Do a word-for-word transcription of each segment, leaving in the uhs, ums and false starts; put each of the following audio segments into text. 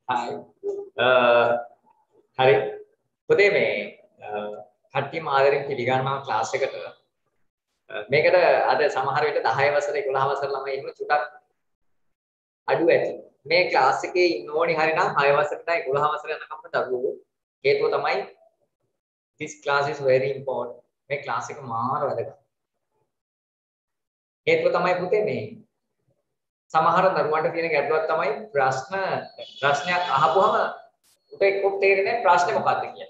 Hi. හරි. පොතේ මේ කට්ටිය මාදරින් පිළිගන්නවා ක්ලාස් එකට. මේකට අද සමහර විට දහය වසර එකොළහ වසර ළමයි ඉන්න චුටක් අඩු ඇති. මේ ක්ලාස් එකේ ඉන්න ඕනි හරිනම් හය වසරට එකොළහ වසර යනකම් දරුවෝ. හේතුව තමයි this class is very important. මේ ක්ලාස් එක මාර වැදගත්. හේතුව තමයි පුතේ මේ සමහර දරුවන්ට තියෙන ගැටලුවක් තමයි ප්‍රශ්න ප්‍රශ්නයක් අහපුවම උට එක්ක තේරෙන්නේ ප්‍රශ්නේ මොකක්ද කියලා.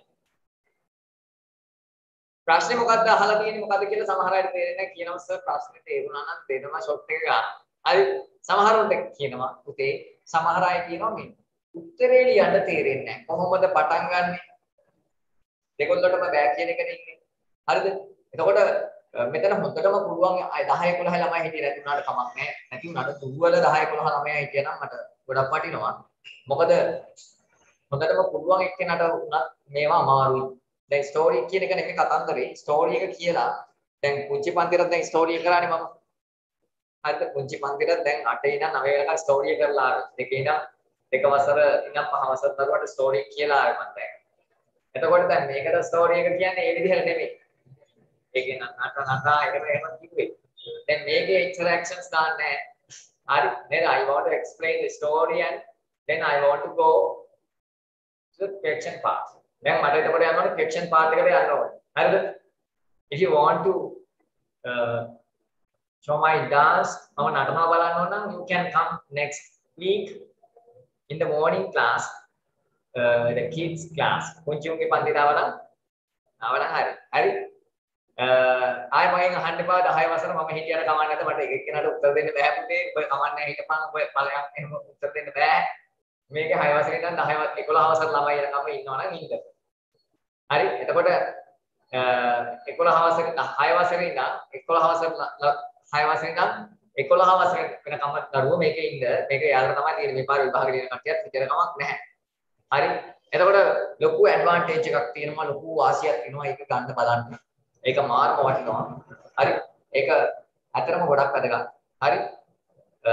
ප්‍රශ්නේ මොකක්ද අහලා තියෙන්නේ මොකද්ද කියලා සමහර අයට තේරෙන්නේ නැහැ. කියනවා සර් ප්‍රශ්නේ තේරුණා නම් දෙනවා ෂොට් එක ගන්න. හරි සමහරවන්ට කියනවා පුතේ සමහර අය කියනවා මේ උත්තරේ ලියන්න තේරෙන්නේ නැහැ. කොහොමද පටන් ගන්නෙ? දෙකොල්ලටම බෑ කියන එකනේ ඉන්නේ. හරිද? එතකොට මෙතන හොඳටම පුළුවන් දහය එකොළහ ළමයි හිටියේ නැති උනාට කමක් නැහැ. නැති උනාට දුර්වල දහය එකොළහ ළමයි හිටියනම් මට ගොඩක් වටිනවා. මොකද හොඳටම පුළුවන් එක්කෙනාට උනත් මේවා අමාරුයි. දැන් ස්ටෝරි කියන එක නෙමෙයි කතන්දරේ. ස්ටෝරි එක කියලා දැන් පුංචි පන්තිරත් දැන් ස්ටෝරි එක කරානේ මම. හරිද? පුංචි පන්තිරත් දැන් අටේ ඉඳන් නවය වෙනකන් ස්ටෝරි එක කරලා ආවේ. දෙකේ ඉඳන් දෙක වසර ඉඳන් පහ වසර දරුවට ස්ටෝරි කියලා ආවේ මම දැන්. එතකොට දැන් මේකට ස්ටෝරි එක කියන්නේ ඒ විදිහට නෙමෙයි. ඒකේ නට නට එහෙම එහෙම කිව්වේ. දැන් මේකේ interactions දාන්නේ නැහැ. හරි. නේද? I want to explain the story and then I want to go to the question part. දැන් මට එතකොට යන්න ඕනේ question part එකට යන්න ඕනේ. හරිද? If you want to uh, show my dance මම නටනවා බලන්න ඕන නම් you can come next week in the morning class uh, the kids class. පුංචි උන්ගේ පන්තිට ආවනම් ආවනම් හරි. හරි. ආය මගෙන් අහන්න එපා දහය වසර මම හිටියට කමක් නැද්ද මට එක එක්කෙනාට උත්තර දෙන්න බෑ පුතේ ඔය කමක් නැහැ හිටපන් ඔය ඵලයක් එහෙම උත්තර දෙන්න බෑ මේකේ හය වසරේ ඉඳන් දහය එකොළහ වසර ළමයි යනකම් ඉන්නවනම් ඉන්න හරි එතකොට එකොළහ වසරේ හය වසරේ ඉඳන් එකොළහ වසර හය වසරේ ඉඳන් එකොළහ වසර වෙනකම් දරුවෝ මේකේ ඉන්න මේක යාළුවා තමයි තියෙන්නේ මේ පාර විභාගෙ දින කට්ටියත් හිතන කමක් නැහැ හරි එතකොට ලොකු ඇඩ්වාන්ටේජ් එකක් තියෙනවා ලොකු වාසියක් තියෙනවා ඒක ගන්න බලන්න ඒක මාර්ම වටිනවා. හරි. ඒක ඇත්තටම ගොඩක් වැදගත්. හරි. අ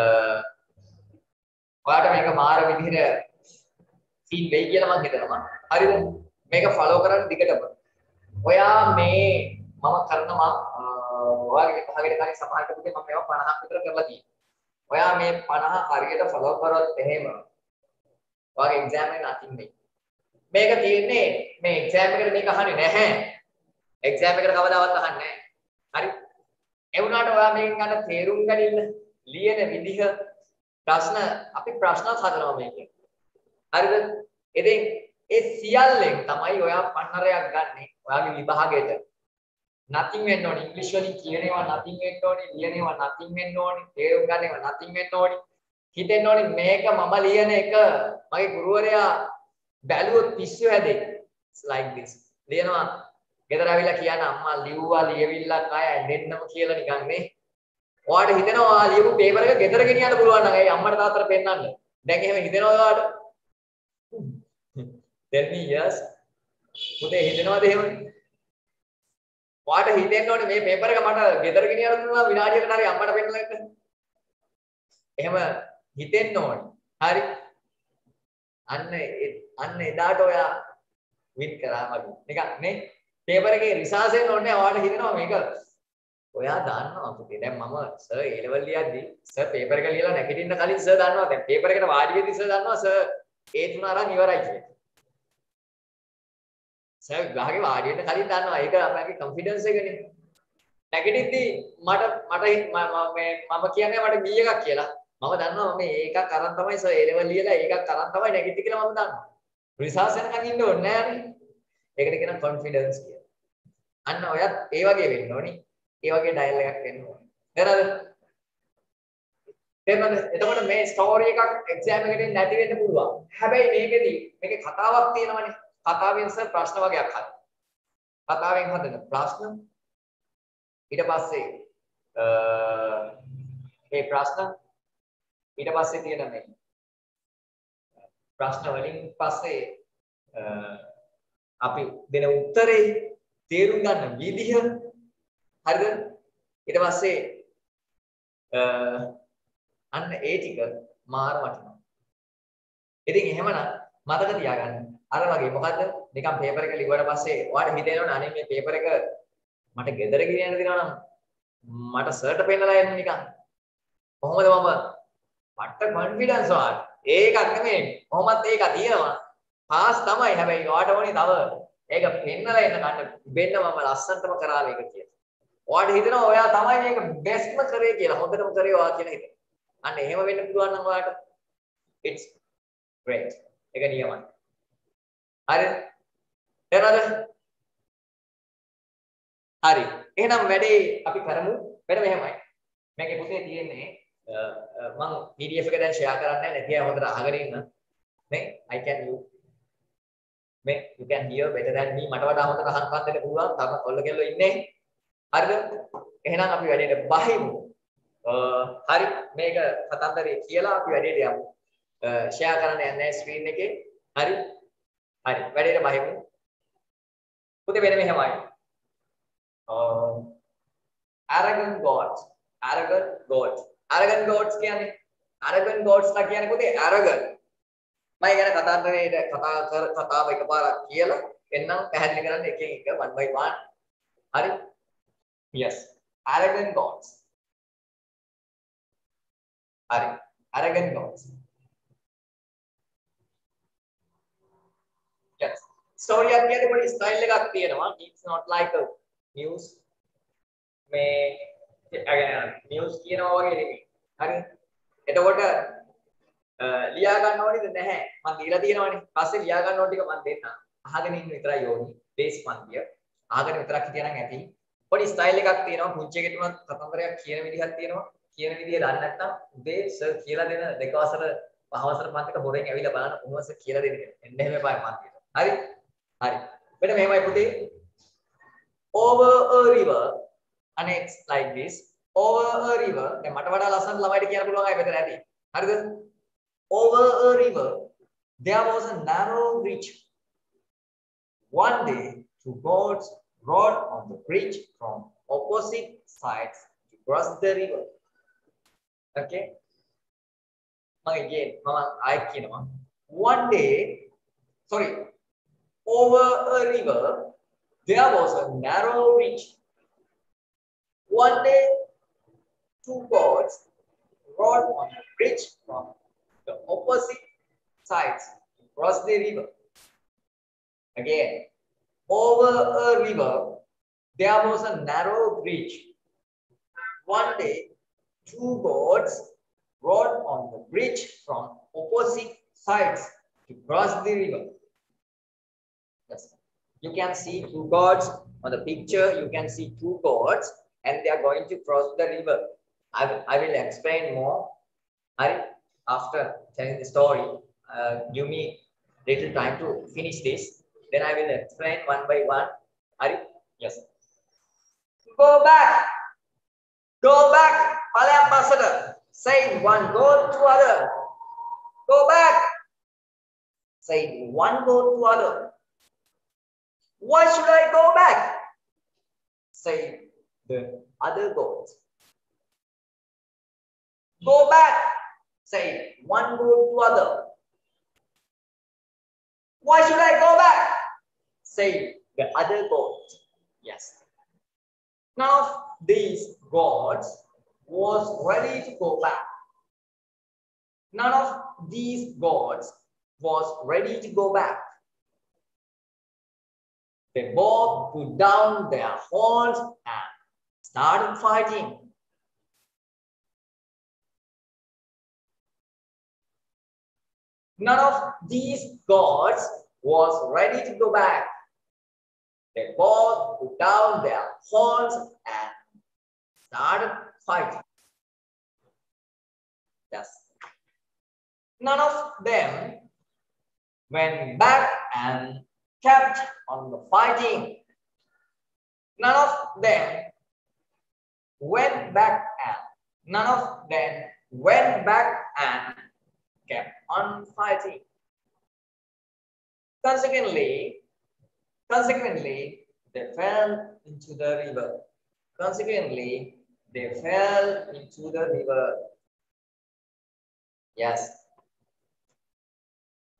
ඔයාලට මේක මාර විදිහට සීන් වෙයි කියලා මම හිතනවා. හරිද? මේක ෆලෝ කරන්න දිගටම. ඔයා මේ මම කරනවා ඔයාගේ විභාගයට කලින් සමහරට පුතේ මම මේවා පනහක් විතර කරලා තියෙනවා. ඔයා මේ පනහ හරියට ෆලෝ කරොත් එහෙම ඔයාගේ එක්සෑම් එක නතින් වෙයි. මේක තියෙන්නේ මේ එක්සෑම් එකට මේක අහන්නේ නැහැ. එක්සෑම් එකට කවදාවත් අහන්නේ නැහැ. හරි. ඒ වුණාට ඔයා මේකෙන් ගන්න තේරුම් ගනින්න ලියන විදිහ ප්‍රශ්න අපි ප්‍රශ්න හදනවා මේකෙන්. හරිද? ඉතින් ඒ සියල්ලෙන් තමයි ඔයා පන්නරයක් ගන්නෙ ඔයාගේ විභාගයට. nothing වෙන්න ඕනේ. ඉංග්‍රීසි වලින් කියන ඒවා nothing වෙන්න ඕනේ. ලියන ඒවා nothing වෙන්න ඕනේ. තේරුම් ගන්න ඒවා nothing වෙන්න ඕනේ. හිතෙන්න ඕනේ මේක මම ලියන එක මගේ ගුරුවරයා බැලුවොත් පිස්සු හැදෙයි. like this. ලියනවා ගෙදර ආවිලා කියන අම්මා ලිව්වා ලියවිල්ලක් ආය ඇඬෙන්නම කියලා නිකන් නේ. ඔයාට හිතෙනවා ඔයා ලියපු පේපර් එක ගෙදර ගෙනියන්න පුළුවන් නම් ඒ අම්මට තාත්තට පෙන්නන්න. දැන් එහෙම හිතෙනවා ඔයාට? tell me yes. පුතේ හිතෙනවද එහෙම? ඔයාට හිතෙන්න ඕනේ මේ පේපර් එක මට ගෙදර ගෙනියන්න දුන්නා විනාඩියකට හරි අම්මට පෙන්නන්න. එහෙම හිතෙන්න ඕනේ. හරි. අන්න අන්න එදාට ඔයා වින් කරා වගේ. නිකන් නේ පේපර් එකේ රිසර්ච් වෙන්න ඕනේ ඔයාලට හිතෙනවා මේක ඔයා දන්නවා පුතේ දැන් මම සර් ඒ ලෙවල් ලියද්දි සර් පේපර් එක ලියලා නැගිටින්න කලින් සර් දන්නවා දැන් පේපර් එකට වාඩි වෙද්දි සර් දන්නවා සර් ඒ තුන අරන් ඉවරයි කියලා සර් ගහගේ වාඩි වෙන්න කලින් දන්නවා ඒක අපේ කොන්ෆිඩන්ස් එකනේ නැගිටිද්දි මට මට මේ මම කියන්නේ මට බී එකක් කියලා මම දන්නවා මේ ඒකක් අරන් තමයි සර් ඒ ලෙවල් ලියලා ඒකක් අරන් තමයි නැගිටි කියලා මම දන්නවා රිසර්ච් වෙනකන් ඉන්න ඕනේ නෑනේ ඒකට කියන කොන්ෆිඩන්ස් කියලා. අන්න ඔයත් ඒ වගේ වෙන්න ඕනි. ඒ වගේ ඩයල් එකක් වෙන්න ඕනි. හරිද? එහෙනම් එතකොට මේ ස්ටෝරි එකක් එක්සෑම් එකකින් නැති වෙන්න පුළුවන්. හැබැයි මේකෙදි මේකේ කතාවක් තියෙනවනේ. කතාවෙන් සර් ප්‍රශ්න වගේක් හදන්න. කතාවෙන් හදන ප්‍රශ්න ඊට පස්සේ අ මේ ප්‍රශ්න ඊට පස්සේ තියෙන මේ ප්‍රශ්න වලින් පස්සේ අ අපි දෙන උත්තරේ තේරුම් ගන්න විදිහ හරිද ඊට පස්සේ අ අන්න ඒ ටික මාර වටිනවා ඉතින් එහෙමනම් මතක තියාගන්න. අර වගේ මොකද්ද? නිකන් පේපර් එක ලිව්වට පස්සේ ඔයාලට හිතෙනවනේ අනේ මේ පේපර් එක මට ගෙදර ගෙනියන්න දෙනවා නම් මට සර්ට පෙන්නලා එන්න නිකන්. කොහොමද මම මට කොන්ෆිඩන්ස් ඔයාලට. ඒකක් නෙමෙයි. කොහොමත් ඒක තියෙනවා. පාස් තමයි. හැබැයි ඔයාට ඕනේ තව ඒක පෙන්නලා එන්න ගන්න. වෙන්න මම ලස්සනටම කරා මේක කියලා. ඔයාට හිතෙනවා ඔයා තමයි මේක බෙස්ට්ම කරේ කියලා. හොඳටම කරේ ඔයා කියලා හිතෙනවා. අන්න එහෙම වෙන්න පුළුවන් නම් ඔයාට it's great. ඒක නියමයි. හරිද? තේරෙනවද? හරි. එහෙනම් වැඩේ අපි කරමු. මෙන්න මෙහෙමයි. මේකේ පුතේ තියෙන්නේ මම P D F එක දැන් ෂෙයා කරන්නේ නැහැ. නැතිව හොඳට අහගෙන ඉන්න. නේ? I can you මේ you can hear better than me. මට වඩා හොඳට අහන්නත් දෙන්න පුළුවන්. තාම කොල්ල කෙල්ල ඉන්නේ. හරිද? එහෙනම් අපි වැඩේට බහිමු. හරි. මේක කතන්දරේ කියලා අපි වැඩේට යමු. ෂෙයා කරන්න යන්නේ ස්ක්‍රීන් එකේ. හරි. හරි. වැඩේට බහිමු. පුතේ වෙන මෙහෙමයි. arrogant gods. arrogant gods. arrogant gods කියන්නේ arrogant gods ලා කියන්නේ පුතේ arrogant. මම ගැන කතන්දරේට කතා කර කතාව එකපාරක් කියලා එන්නම් පැහැදිලි කරන්න එක එක one by one. හරි. yes. arrogant gods. හරි. arrogant gods. yes. story එකක් කියන්නේ පොඩි style එකක් තියෙනවා. it's not like a news මේ news කියනවා වගේ නෙමෙයි. හරි. එතකොට ලියා ගන්න ඕනේද නැහැ. මම දීලා තියෙනවානේ. පස්සේ ලියා ගන්න ඕන ටික මම දෙන්නම්. අහගෙන ඉන්න විතරයි ඕනි. බේස් පන්තිය. අහගෙන විතරක් හිටියනම් ඇති. පොඩි ස්ටයිල් එකක් තියෙනවා. පුංචි එකටම කතන්දරයක් කියන විදිහක් තියෙනවා. කියන විදිහ දන්නේ නැත්නම් උදේ සර් කියලා දෙන දෙක වසර පහ වසර පන්තික හොරෙන් ඇවිල්ලා බලන්න උන්වහන්සේ කියලා දෙන්න. එන්න එහෙම එපා පන්තියට. හරි? හරි. මෙන්න මෙහෙමයි පුතේ. over a river and it's like this. over a river. දැන් මට වඩා ලස්සන ළමයිට කියන්න පුළුවන් අය මෙතන ඇති. හරිද? over a river there was a narrow bridge. One day two goats rode on the bridge from opposite sides to cross the river. Okay? Again, mama I කියනවා. One day, sorry, over a river there was a narrow bridge. One day two goats rode on the bridge from the opposite sides to cross the river. Again, over a river there was a narrow bridge. One day two goats rode on the bridge from opposite sides to cross the river. Yes. You can see two goats on the picture. You can see two goats and they are going to cross the river. I will, I will explain more. Right? After telling the story, uh, give me little time to finish this. Then I will explain one by one. Are you? Yes. Go back. Go back. Pale ambassador. Say one go to other. Go back. Say one go to other. Why should I go back? Say the other goat. Go back. Say one go to other. Why should I go back? Say the other goat. Yes. None of these goats was ready to go back. None of these goats was ready to go back. They both put down their horns and started fighting. None of these gods was ready to go back. They both put down their horns and started fighting. Yes. None of them went back and kept on the fighting. None of them went back and none of them went back and kept on fighting. Consequently, consequently, they fell into the river. Consequently, they fell into the river. Yes.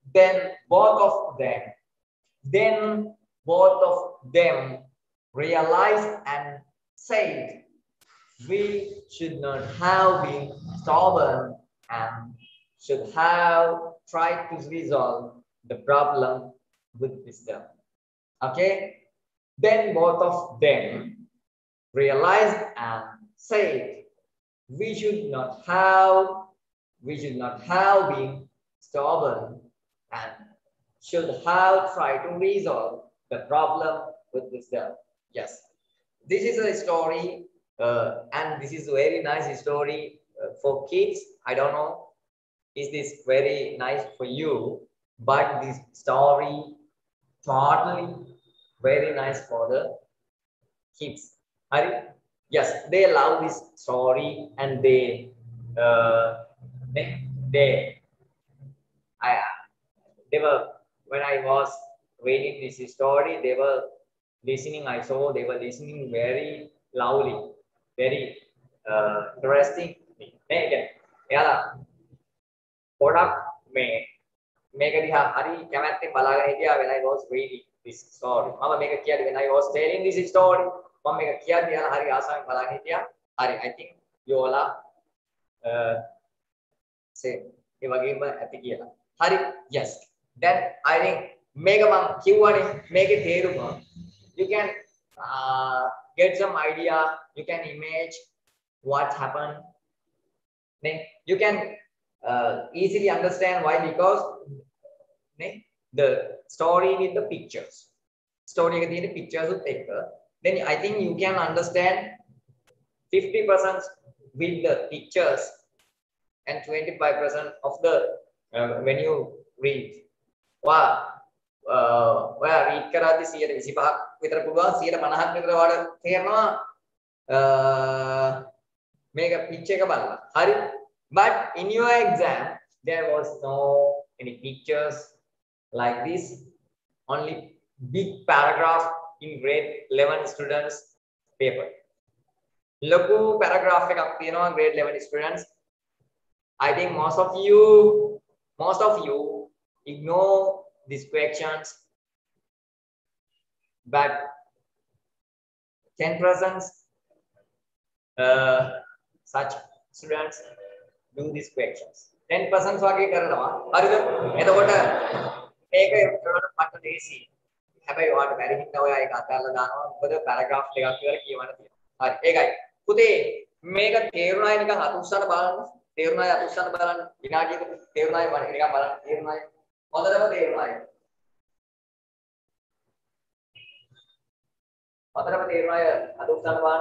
Then both of them, then both of them realized and said, we should not have been stubborn and should have tried to resolve the problem with wisdom. Okay? Then both of them realized and said, we should not have, we should not have been stubborn and should have tried to resolve the problem with wisdom. Yes, this is a story, uh, and this is a very nice story uh, for kids. I don't know, is this very nice for you? But this story totally very nice for the kids. Hari? Yes, they love this story and they, uh, they, they, I, they were, when I was reading this story, they were listening. I saw they were listening very loudly, very uh, interesting. Megan, yeah, product me, Megan, diha hari kamatte balaga hidiya when I was reading this story. Mama Megan kiyadi when I was telling this story. Mama Megan kiyadi yala hari asami balaga hidiya. Hari, I think you all are uh, say ඒ වගේම ඇති කියලා. හරි, yes. Then I think මේක මම කිව්වනේ මේකේ තේරුම you can uh, get some idea, you can image what happened. Then you can uh, easily understand why, because the story with the pictures. Story එකේ තියෙන pictures උත් එක්ක. Then I think you can understand fifty percent with the pictures and twenty-five percent of the uh, when you read. Wow. Uh, well, read කරද්දී one hundred twenty-five විතර පුළුවන් one hundred fifty විතර වඩ තේරෙනවා uh, මේක pitch එක බලලා. හරි. But in your exam there was no any pictures like this. Only big paragraph in grade eleven students paper. ලොකු paragraph එකක් තියෙනවා grade eleven students. I think most of you, most of you ignore these questions, but ten percent uh, such students do these questions. ten percent වගේ කරනවා. හරිද? එතකොට මේක කරනකොට මට ලේසි. හැබැයි ඔයාලට බැරි හින්දා ඔයා ඒක අතහැරලා දානවා. මොකද paragraph එකක් විතර කියවන්න තියෙනවා. හරි. ඒකයි. පුතේ මේක තේරුණායි නිකන් අතුස්සන බලන්න. තේරුණායි අතුස්සන බලන්න. විනාඩියක තේරුණායි මම නිකන් බලන්න තේරුණායි. හොඳටම තේරුණායි. හොඳටම තේරුණායි අතුස්සන බලන්න.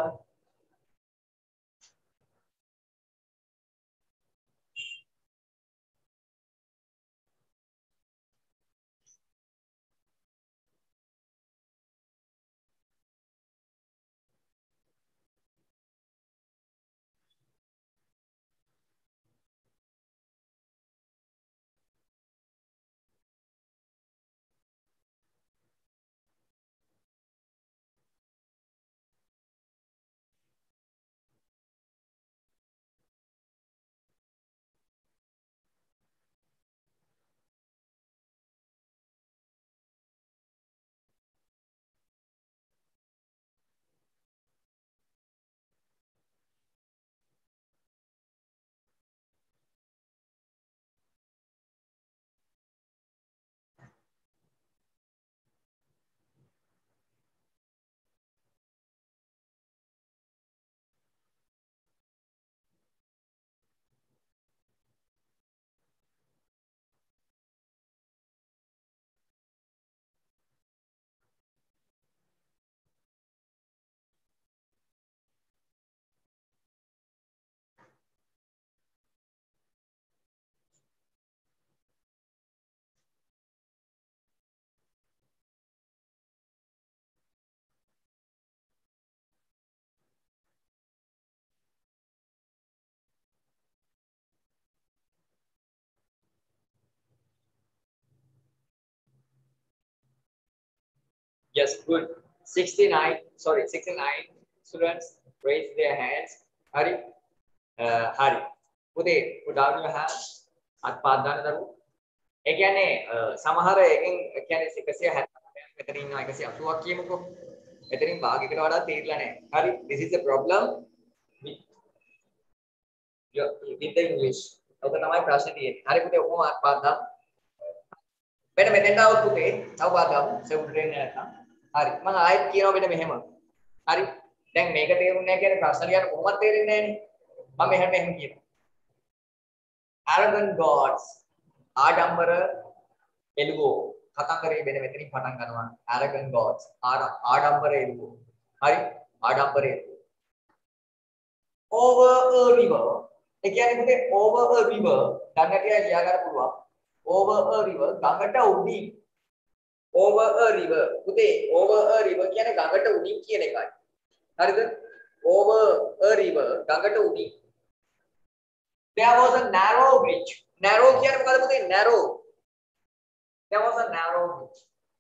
Yes, good. sixty-nine, sorry, sixty-nine students raise their hands. Hari, uh, Hari. Put it, put down your hands. At Padana. ඒ කියන්නේ සමහර එකෙන් කියන්නේ එකසිය හැත්තෑ මෙතන ඉන්නවා එකසිය අසූවක් කියමුකෝ. එතනින් භාගයකට වඩා තේරිලා නැහැ. හරි. This is the problem with your with the English. ඔක තමයි ප්‍රශ්නේ තියෙන්නේ. හරි පුතේ ඔක්කොම පාදා. මෙන්න මෙතෙන්ට આવුත් පුතේ තව පාදාමු. සෙවුඩ්‍රේන් නැත්නම්. හරි. මම ආයෙත් කියනවා මෙන්න මෙහෙම. හරි. දැන් මේක තේරුන්නේ නැහැ කියන්නේ ප්‍රශ්න ලියන්න කොහොමද තේරෙන්නේ නැහනේ. මම මෙහෙම මෙහෙම කියනවා. Arrogant gods ආඩම්බර එළුවෝ කතන්දරේ වෙන මෙතනින් පටන් ගන්නවා. Arrogant gods ආඩම්බර එළුවෝ. හරි. ආඩම්බර එළුවෝ. Over a river. ඒ කියන්නේ පුතේ over a river ගඟට ලියා ගන්න පුළුවන්. Over a river ගඟට උඩින්. Over a river පුතේ over a river කියන්නේ ගඟට උඩින් කියන එකයි. හරිද? Over a river ගඟට උඩින්. There was a narrow bridge. Narrow කියන්නේ මොකද පුතේ? Narrow. There was a narrow bridge.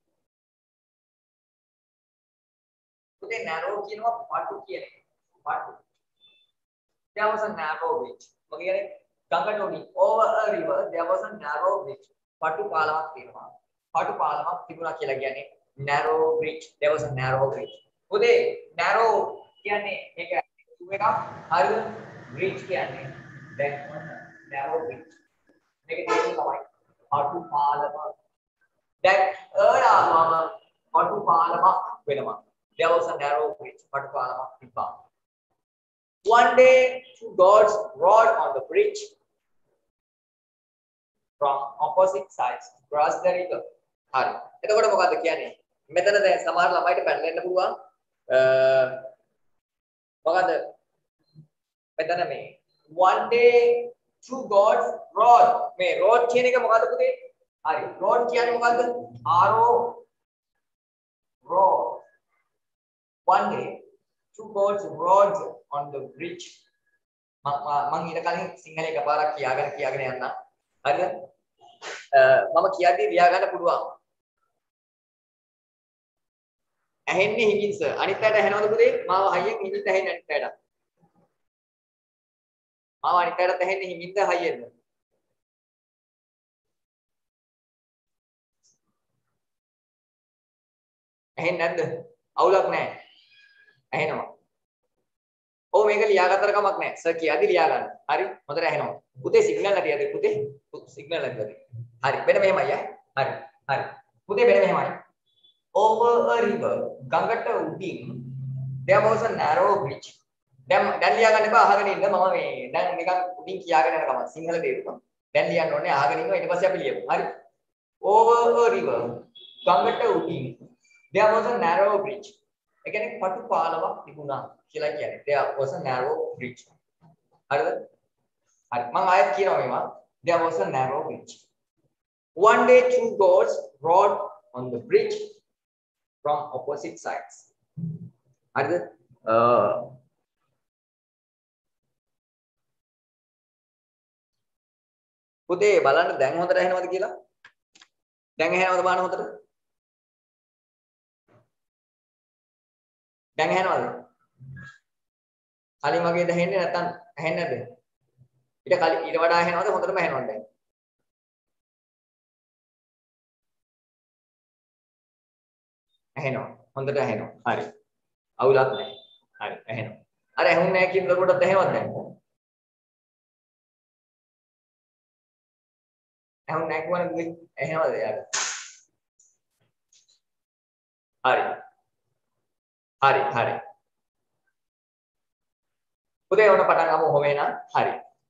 පුතේ narrow කියනවා පටු කියන එක. පටු. There was a narrow bridge. මොකද කියන්නේ ගඟට උඩින් over a river there was a narrow bridge. පටු පාලමක් තියෙනවා. පටු පාලමක් තිබුණා කියලා කියන්නේ narrow bridge. There was a narrow bridge. පුතේ narrow කියන්නේ ඒක එකක් හරිද? bridge කියන්නේ දැන් narrow bridge. මේක තේරුම තමයි පටු පාලම. දැන් අරාමම පටු පාලමක් වෙනවා. There was a narrow bridge. පටු පාලමක් තිබ්බා. One day two gods rode on the bridge from opposite sides to cross the river. හරි. එතකොට මොකද්ද කියන්නේ? මෙතන දැන් සමහර ළමයිට පැටලෙන්න පුළුවන්. අ මොකද්ද? මෙතන මේ one day two gods rode. මේ rode කියන එක මොකද්ද පුතේ? හරි. rode කියන්නේ මොකද්ද? R O rode. One day two gods rode on the bridge. මම ඊට කලින් සිංහලේ එකපාරක් කියාගෙන කියාගෙන යන්න. හරිද? මම කියද්දී ලියා ගන්න පුළුවන්. ඇහෙන්නේ හිමින් සර්. අනිත් පැයට ඇහෙනවද පුතේ? මාව හයියෙන් හිමින්ද ඇහෙන්නේ අනිත් පැයට? මාව අනිත් පැයට ඇහෙන්නේ හිමින්ද හයියෙන්ද? ඇහෙන්නේ නැද්ද? අවුලක් නැහැ. ඇහෙනවා. ඔව් මේක ලියාගත්තර කමක් නැහැ. සර් කියද්දි ලියා ගන්න. හරි? හොඳට ඇහෙනවා. පුතේ සිග්නල් නැතිද පුතේ? සිග්නල් නැතිද? හරි. මෙන්න මෙහෙමයි ඈ. හරි. හරි. පුතේ මෙන්න මෙහෙමයි. Over a river ගඟට උඩින් there was a narrow bridge. දැන් දැන් ලියා ගන්න එපා අහගෙන ඉන්න. මම මේ දැන් නිකන් උඩින් කියාගෙන යන ගමන් සිංහල තේරුණා. දැන් ලියන්න ඕනේ අහගෙන ඉන්නවා ඊට පස්සේ අපි ලියමු. හරි. Over a river ගඟට උඩින් there was a narrow bridge. ඒ කියන්නේ පටු පාලමක් තිබුණා කියලා කියන්නේ. There was a narrow bridge. හරිද? හරි. මම ආයෙත් කියනවා මේවා. There was a narrow bridge. One day two gods rode on the bridge from opposite sides. හරිද? පුතේ බලන්න දැන් හොඳට ඇහෙනවද කියලා? දැන් ඇහෙනවද බලන්න හොඳට? දැන් ඇහෙනවද? කලින් වගේ දැනෙන්නේ නැත්නම් ඇහෙන්නේ නැද්ද? ඊට කලින් ඊට වඩා ඇහෙනවද හොඳටම ඇහෙනවද දැන්? ඇහෙනවා. හොඳට ඇහෙනවා. හරි. අවුලක් නැහැ. හරි ඇහෙනවා. අර ඇහුන්නේ නැහැ කියන දරුවටත් ඇහෙනවද දැන්? ඇහුන්නේ නැහැ කියවනේ ඇහෙනවද යාළුවා? හරි. හරි හරි. පුතේ ඔන්න පටන් ගමු ඔහොම එන. හරි.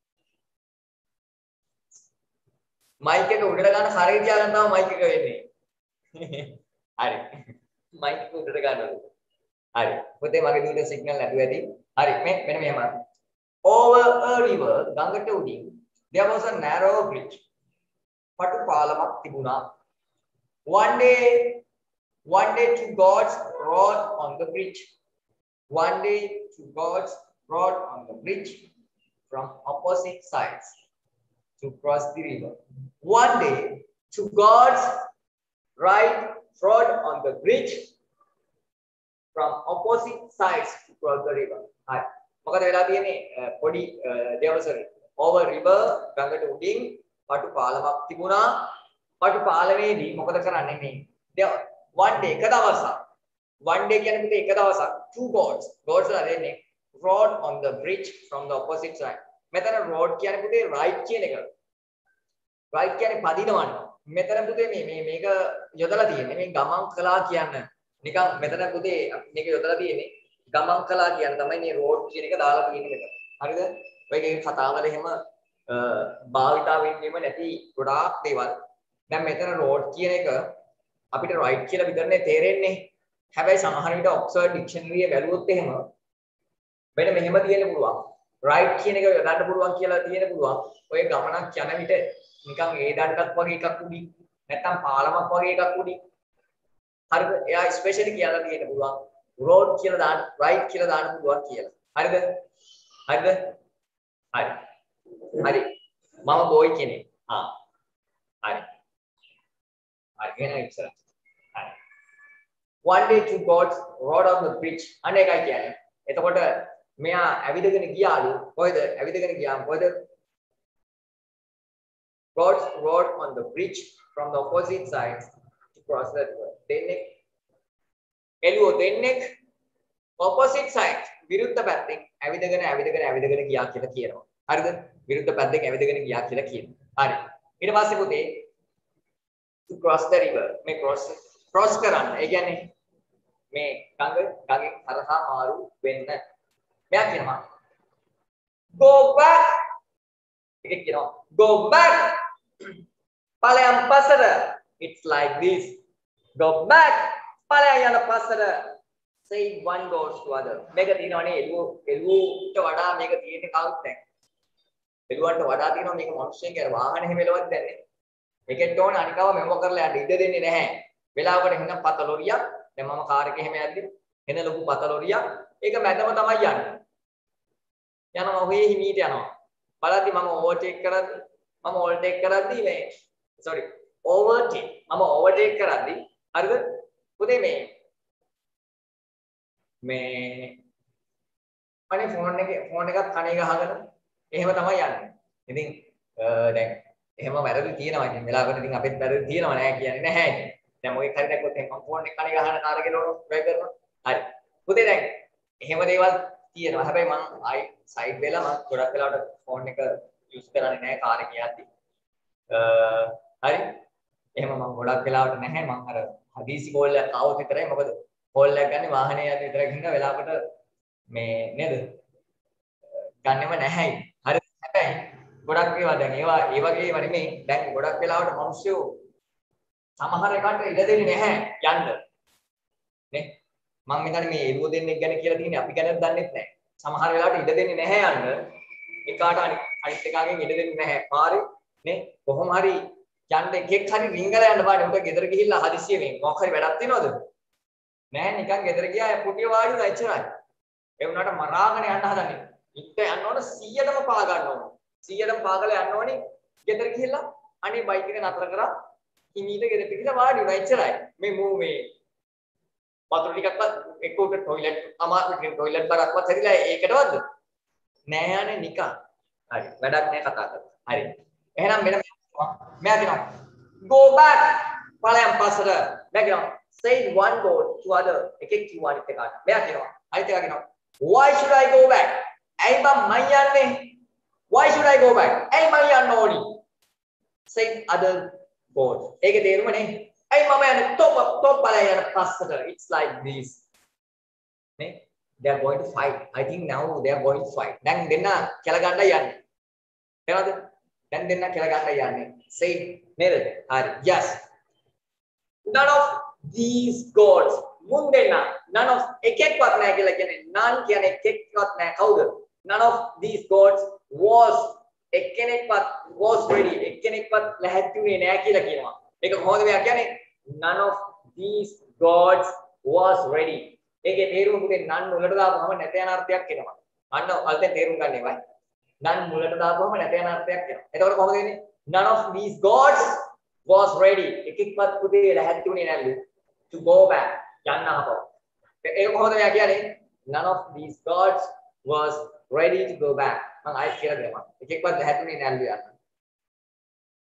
මයික් එක උඩට ගන්න හරිය තියාගන්න තමයි මයික් එක වෙන්නේ. හරි. මයික් එක උඩට ගන්නවා. හරි. පුතේ මගේ දුරට සිග්නල් නැතුව ඇති. හරි. මේ මෙන්න මෙහෙම. Over a river ගඟට උඩින් there was a narrow bridge. පටු පාලමක් තිබුණා. One day one day two gods rode on the bridge. One day two gods rode on the bridge from opposite sides to cross the river. One day two gods ride rode on the bridge from opposite sides to cross the river. Hi. මොකද වෙලා තියෙන්නේ පොඩි there was a over river ගඟට උඩින් පටු පාලමක් තිබුණා. පටිපාලනයේදී මොකද කරන්නේ මේ one day එක දවසක් one day කියන්නේ පුතේ එක දවසක් two gods gods ලා දෙන්නේ rode on the bridge from the opposite side මෙතන road කියන්නේ පුතේ right කියන එක right කියන්නේ පදිනවනේ මෙතන පුතේ මේ මේ මේක යොදලා තියෙන්නේ මේ ගමන් කළා කියන්න නිකන් මෙතන පුතේ මේක යොදලා තියෙන්නේ ගමන් කළා කියන තමයි මේ road කියන එක දාලා තියෙන්නේ මෙතන හරිද ඔයගේ කතාවල එහෙම භාවිතා වෙන්නේම නැති ගොඩාක් දේවල් දැන් මෙතන road කියන එක අපිට right කියලා විතරනේ තේරෙන්නේ හැබැයි සමහර විට ඔක්ස්ෆර්ඩ් ඩික්ෂනරි එක බැලුවොත් එහෙම වෙන මෙහෙම තියෙන්න පුළුවන් right කියන එක යොදන්න පුළුවන් කියලා තියෙන්න පුළුවන් ඔය ගමනක් යන විට නිකන් ඒ දණ්ඩක් වගේ එකක් උඩින් නැත්නම් පාලමක් වගේ එකක් උඩින් හරිද එයා ස්පෙෂලි කියලා තියෙන්න පුළුවන් road කියලා දාන්න right කියලා දාන්න පුළුවන් කියලා හරිද හරිද හරි හරි මම boy කෙනෙක් ආ හරි හරි එහෙනම් ඉස්සර හරි one day two gods rode on the bridge අනේකයි කියන්නේ එතකොට මෙයා ඇවිදගෙන ගියාලු කොහෙද ඇවිදගෙන ගියාම කොහෙද gods rode on the bridge from the opposite sides to cross the river දෙන්නේ එළුව දෙන්නේ opposite side විරුද්ධ පැත්තෙන් ඇවිදගෙන ඇවිදගෙන ඇවිදගෙන ගියා කියලා කියනවා හරිද විරුද්ධ පැත්තෙන් ඇවිදගෙන ගියා කියලා කියනවා හරි ඊට පස්සේ පුතේ to cross the river මේ cross cross කරන්න ඒ කියන්නේ මේ ගඟ ගඟෙන් හරහා මාරු වෙන්න මෙයා කියනවා go back එකක් කියනවා go back ඵලයන් පස්සට it's like this go back ඵලයන් යන පස්සට say one goes to other මේක තියෙනවනේ එළුව එළුවට වඩා මේක තියෙන්නේ කවුත් නැහැ එළුවන්ට වඩා තියෙනවා මේක මිනිස්සුන්ගේ වාහනේ හැමෙලවත් දැන්නේ ඒකෙත් ඕන අනිකව මෙව කරලා යන්න ඉඩ දෙන්නේ නැහැ වෙලාවකට එන්න පතලොරියක් දැන් මම කාර් එකේ හැම යද්දි එන ලොකු පතලොරියක් ඒක මැදම තමයි යන්නේ යනවා ඔහේ හිමීට යනවා බලද්දි මම ඕවර්ටේක් කරද්දි මම ඕවර්ටේක් කරද්දි මේ sorry ඕවර්ටේක් මම ඕවර්ටේක් කරද්දි හරිද පුතේ මේ මේ අනේ ෆෝන් එකේ ෆෝන් එකත් කණේ ගහගෙන එහෙම තමයි යන්නේ ඉතින් දැන් එහෙම වැරදි තියෙනවා ඉතින් වෙලාවකට ඉතින් අපිත් වැරදි තියෙනවා නෑ කියන්නේ නැහැ ඉතින් දැන් මොකෙක් හරි දැක්කොත් එහෙනම් මම ෆෝන් එක කණේ ගහන කාර් එකේ නෝන ඩ්‍රයිව් කරනවා හරි පුතේ දැන් එහෙම දේවල් තියෙනවා හැබැයි මම ආයි සයිඩ් වෙලා මම ගොඩක් වෙලාවට ෆෝන් එක යූස් කරන්නේ නැහැ කාර් එකේ යද්දි හරි එහෙම මම ගොඩක් වෙලාවට නැහැ මම අර හදිසි කෝල් එකක් ආවොත් විතරයි මොකද කෝල් එකක් ගන්නේ වාහනේ යද්දි විතරයි ගින්න වෙලාවකට මේ නේද ගන්නෙම නැහැ හරි හැබැයි ගොඩක් ඒවා දැන් ඒවා ඒ වගේ ඒවා නෙමෙයි දැන් ගොඩක් වෙලාවට මිනිස්සු සමහර එකට ඉඩ දෙන්නේ නැහැ යන්න නේ මම මෙතන මේ එළුව දෙන්නෙක් ගැන කියලා තියෙන්නේ අපි ගැනත් දන්නෙත් නැහැ සමහර වෙලාවට ඉඩ දෙන්නේ නැහැ යන්න එකාට අනිත් අනිත් එකාගෙන් ඉඩ දෙන්නේ නැහැ පාරේ නේ කොහොම හරි යන්න එකෙක් හරි රිංගලා යන්න බෑ උඹ ගෙදර ගිහිල්ලා හදිස්සියෙ මේ මොකක් හරි වැඩක් තියෙනවද නැහැ නිකන් ගෙදර ගියා පුටිය වාඩිලා එච්චරයි ඒ වුණාට මරාගෙන යන්න හදන්නේ ඉක්ක යන්න ඕන සීයටම පා ගන්න ඕන සීයටම පාගලා යන්න ඕනේ ගෙදර ගිහිල්ලා අනේ බයික් එක නතර කරා හිමීට ගෙදරට ගිහලා වාඩි වුණා එච්චරයි මේ මූ මේ වතුර ටිකක්වත් එක්ක උඩ টয়ලට් අමාරු টয়ලට් බරක්වත් හැදිලා ඒකටවත්ද නෑ යන්නේ නිකන් හරි වැඩක් නෑ කතා කරලා හරි එහෙනම් මෙන්න මෙයා කියනවා go back ඵලයන් පස්සට මෙයා කියනවා say one go to other එකෙක් කිව්වා අනිත් එකාට මෙයා කියනවා අනිත් එකා කියනවා why should I go back ඇයි මම මං යන්නේ why should I go back ඇයි මං යන්න ඕනි say other gods ඒකේ තේරුම නේ ඇයි මම යන්නේ top top ඵලයන් යන පස්සට it's like this නේ they are going to fight I think now they are going to fight දැන් දෙන්න කියලා ගන්නයි යන්නේ තේරෙනවද දැන් දෙන්න කියලා ගන්නයි යන්නේ say නේද හරි yes none of these gods මුන් දෙන්න none of එකෙක්වත් නැහැ කියලා කියන්නේ none කියන්නේ එකෙක්වත් නැහැ කවුද none of these gods was එක්කෙනෙක්වත් was ready එක්කෙනෙක්වත් ලැහැත්තුනේ නැහැ කියලා කියනවා ඒක කොහොමද මෙයා කියන්නේ none of these gods was ready ඒකේ තේරුම පුතේ none මුලට දාපුවම නැත යන අර්ථයක් එනවා අන්න අල්තෙන් තේරුම් ගන්න එපා none මුලට දාපුවම නැත යන අර්ථයක් එනවා එතකොට කොහොමද වෙන්නේ none of these gods was ready එකෙක්වත් පුතේ ලැහැත්තුනේ නැල්ලු to go back යන්න ආපහු ඒක කොහොමද මෙයා කියන්නේ none of these gods was ready to go back මම ආයෙත් කියලා දෙනවා එකෙක්වත් ලැහැත්තුනේ නැල්ලු යන්න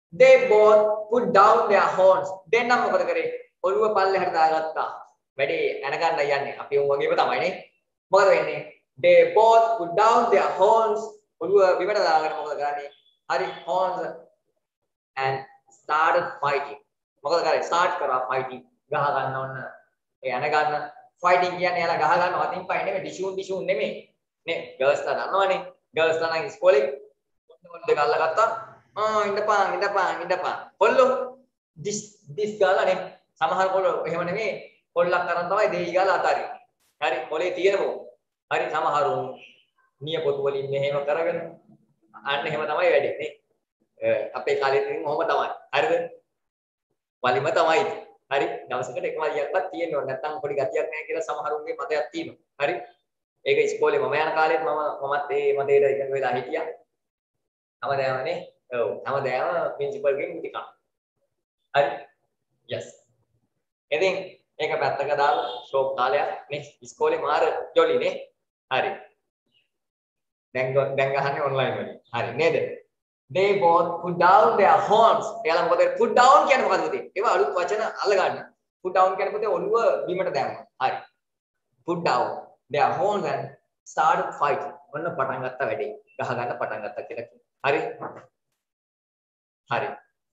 they both put down their horns. දෙන්නම මොකද කරේ? ඔළුව පල්ලෙහාට දාගත්තා. වැඩි ඇන ගන්න යන්නේ. අපි උන් වගේම තමයිනේ. මොකද වෙන්නේ? They both put down their horns. ඔළුව බිමට දාගෙන මොකද කරන්නේ? හරි horns and started fighting. මොකද කරේ? start කරා fighting. ගහ ගන්න ඕන. ඒ ඇන ගන්න fighting කියන්නේ යාලා ගහ ගන්න අතින් පයින් නෙමෙයි ඩිෂුන් ඩිෂුන් නෙමෙයි. නේ girls ලා දන්නවනේ. girls ලා නම් ඉස්කෝලේ කොන්න දෙක අල්ලගත්තා. ආ ඉඳපන් ඉඳපන් ඉඳපන්. කොල්ලෝ දිස් දිස් ගාලානේ. සමහර කොල්ලෝ එහෙම නෙමෙයි. කොල්ලක් කරන් තමයි දෙයි ගාලා අතාරින්නේ. හරි මොලේ තියෙනවෝ. හරි සමහරු නිය පොතු වලින් මෙහෙම කරගෙන අන්න එහෙම තමයි වැඩේ නේ. අපේ කාලේ ඉතින් ඔහොම තමයි. හරිද? වලිම තමයි. හරි දවසකට එක වලියක්වත් තියෙනවා. නැත්තම් පොඩි ගතියක් නැහැ කියලා සමහරුන්ගේ මතයක් තියෙනවා. හරි ඒක ඉස්කෝලේ මම යන කාලෙත් මම මමත් ඒ මතේට එකඟ වෙලා හිටියා. හැමදාමනේ ඔව් හැමදාම ප්‍රින්සිපල් ගෙන් ටිකක්. හරි yes. ඉතින් ඒක පැත්තක දාලා ෂෝප් කාලයක් නේ ඉස්කෝලේ මාර ජොලි නේ. හරි. දැන් දැන් ගහන්නේ ඔන්ලයින් වලින්. හරි නේද? They both put down their horns. එයාලා මොකද put down කියන්නේ මොකද්ද පුතේ? ඒවා අලුත් වචන අල්ල ගන්න. put down කියන්නේ පුතේ ඔළුව බිමට දැම්මා. හරි. put down their horns and started fighting. ඔන්න පටන් ගත්ත වැඩේ. ගහ ගන්න පටන් ගත්තා කියලා කියනවා. හරි. හරි.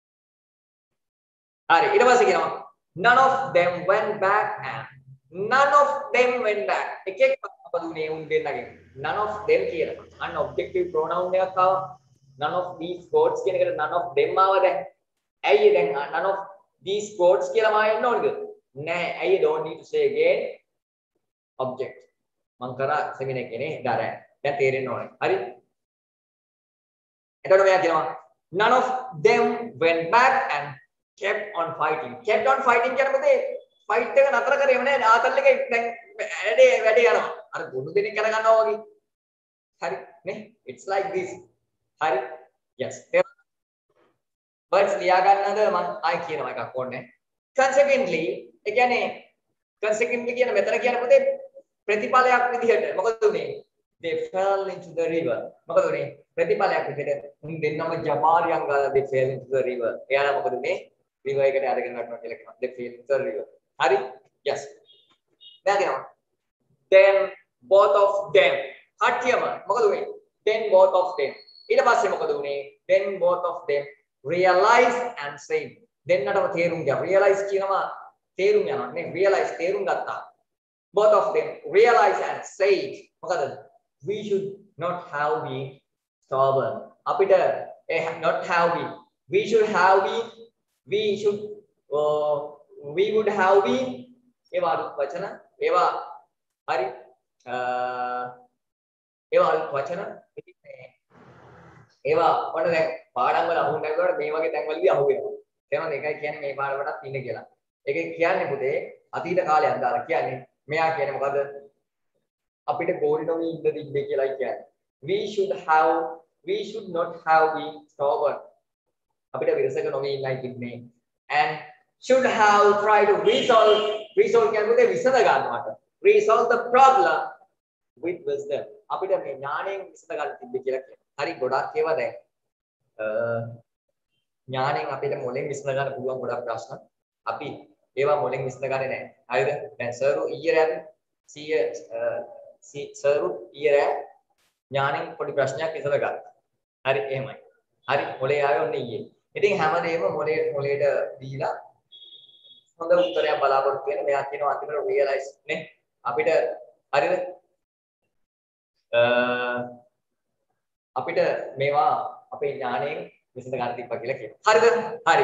හරි ඊට පස්සේ කියනවා none of them went back and none of them went back. එක එක මොකද උනේ උන් දෙන්නගෙන්. none of them කියලා. අන්න objective pronoun එකක් ආවා. none of these goats කියන එකට none of them ආවා දැන්. ඇයි දැන් none of these goats කියලා මම එන්න ඕනද? නෑ. ඇයි don't need to say again object. මං කරා සෙමින එකේ නේ දරෑ. දැන් තේරෙන්න ඕනේ. හරි? එතකොට මෙයා කියනවා none of them went back and kept on fighting. kept on fighting කියන්නේ මොකද? fight එක නතර කරේම නෑ. ආතල් එකේ දැන් වැඩේ වැඩේ යනවා. අර ගොනු දෙනෙක් කර ගන්නවා වගේ. හරි නේ? it's like this. හරි yes words ලියා ගන්නද මම ආයි කියනවා එකක් ඕනේ consequently ඒ කියන්නේ consequently කියන මෙතන කියන පොතේ ප්‍රතිඵලයක් විදිහට මොකද උනේ they fell into the river මොකද උනේ ප්‍රතිඵලයක් විදිහට උන් දෙන්නම ජපාරියන් ගාලා they fell into the river එයාලා මොකද උනේ river එකට අරගෙන යනවා කියලා කියනවා they fell into the river හරි yes දැන් කියනවා then both of them හටියම මොකද උනේ then both of them ඊට පස්සේ මොකද උනේ then both of them realized and said දෙන්නටම තේරුම් ගියා realize කියනවා තේරුම් යනවා නේ realize තේරුම් ගත්තා both of them realized and said මොකද we should not have been stubborn අපිට not have been we should have been we should uh, we would have been ඒවා වචන ඒවා හරි ඒවා වචන ඒවා ඔන්න දැන් පාඩම් වල අහුන් නැගුවාට මේ වගේ තැන්වලදී අහු වෙනවා. තේරෙනවද? ඒකයි කියන්නේ මේ පාඩමටත් ඉන්න කියලා. ඒකේ කියන්නේ පුතේ අතීත කාලයක් දාලා කියන්නේ මෙයා කියන්නේ මොකද? අපිට gold නොවි ඉන්න තිබ්බේ කියලායි කියන්නේ. We should have we should not have been stubborn. අපිට විරසක නොවි ඉන්නයි තිබ්බේ. And should have tried to resolve resolve කියන්නේ පුතේ විසඳ ගන්නවට. Resolve the problem with wisdom. අපිට මේ ඥාණයෙන් විසඳ ගන්න තිබ්බේ කියලා කියනවා. හරි ගොඩක් ඒවා දැන් ඥාණයෙන් අපිට මොලෙන් විසඳ ගන්න පුළුවන් ගොඩක් ප්‍රශ්න අපි ඒවා මොලෙන් විසඳ ගන්නේ නැහැ හරිද දැන් සර් ඊයරත් සීය සර් ඊයර ඥාණයෙන් පොඩි ප්‍රශ්නයක් විසඳගත්තා හරි එහෙමයි හරි මොලේ ආවේ ඔන්න ඊයේ ඉතින් හැමදේම මොලේ මොලේට දීලා හොඳ උත්තරයක් බලාපොරොත්තු වෙන මෙයා කියනවා අන්තිමට රියලයිස් නේ අපිට හරිද අපිට මේවා අපේ ඥාණයෙන් විසඳ ගන්න තිබ්බා කියලා කියනවා. හරිද? හරි.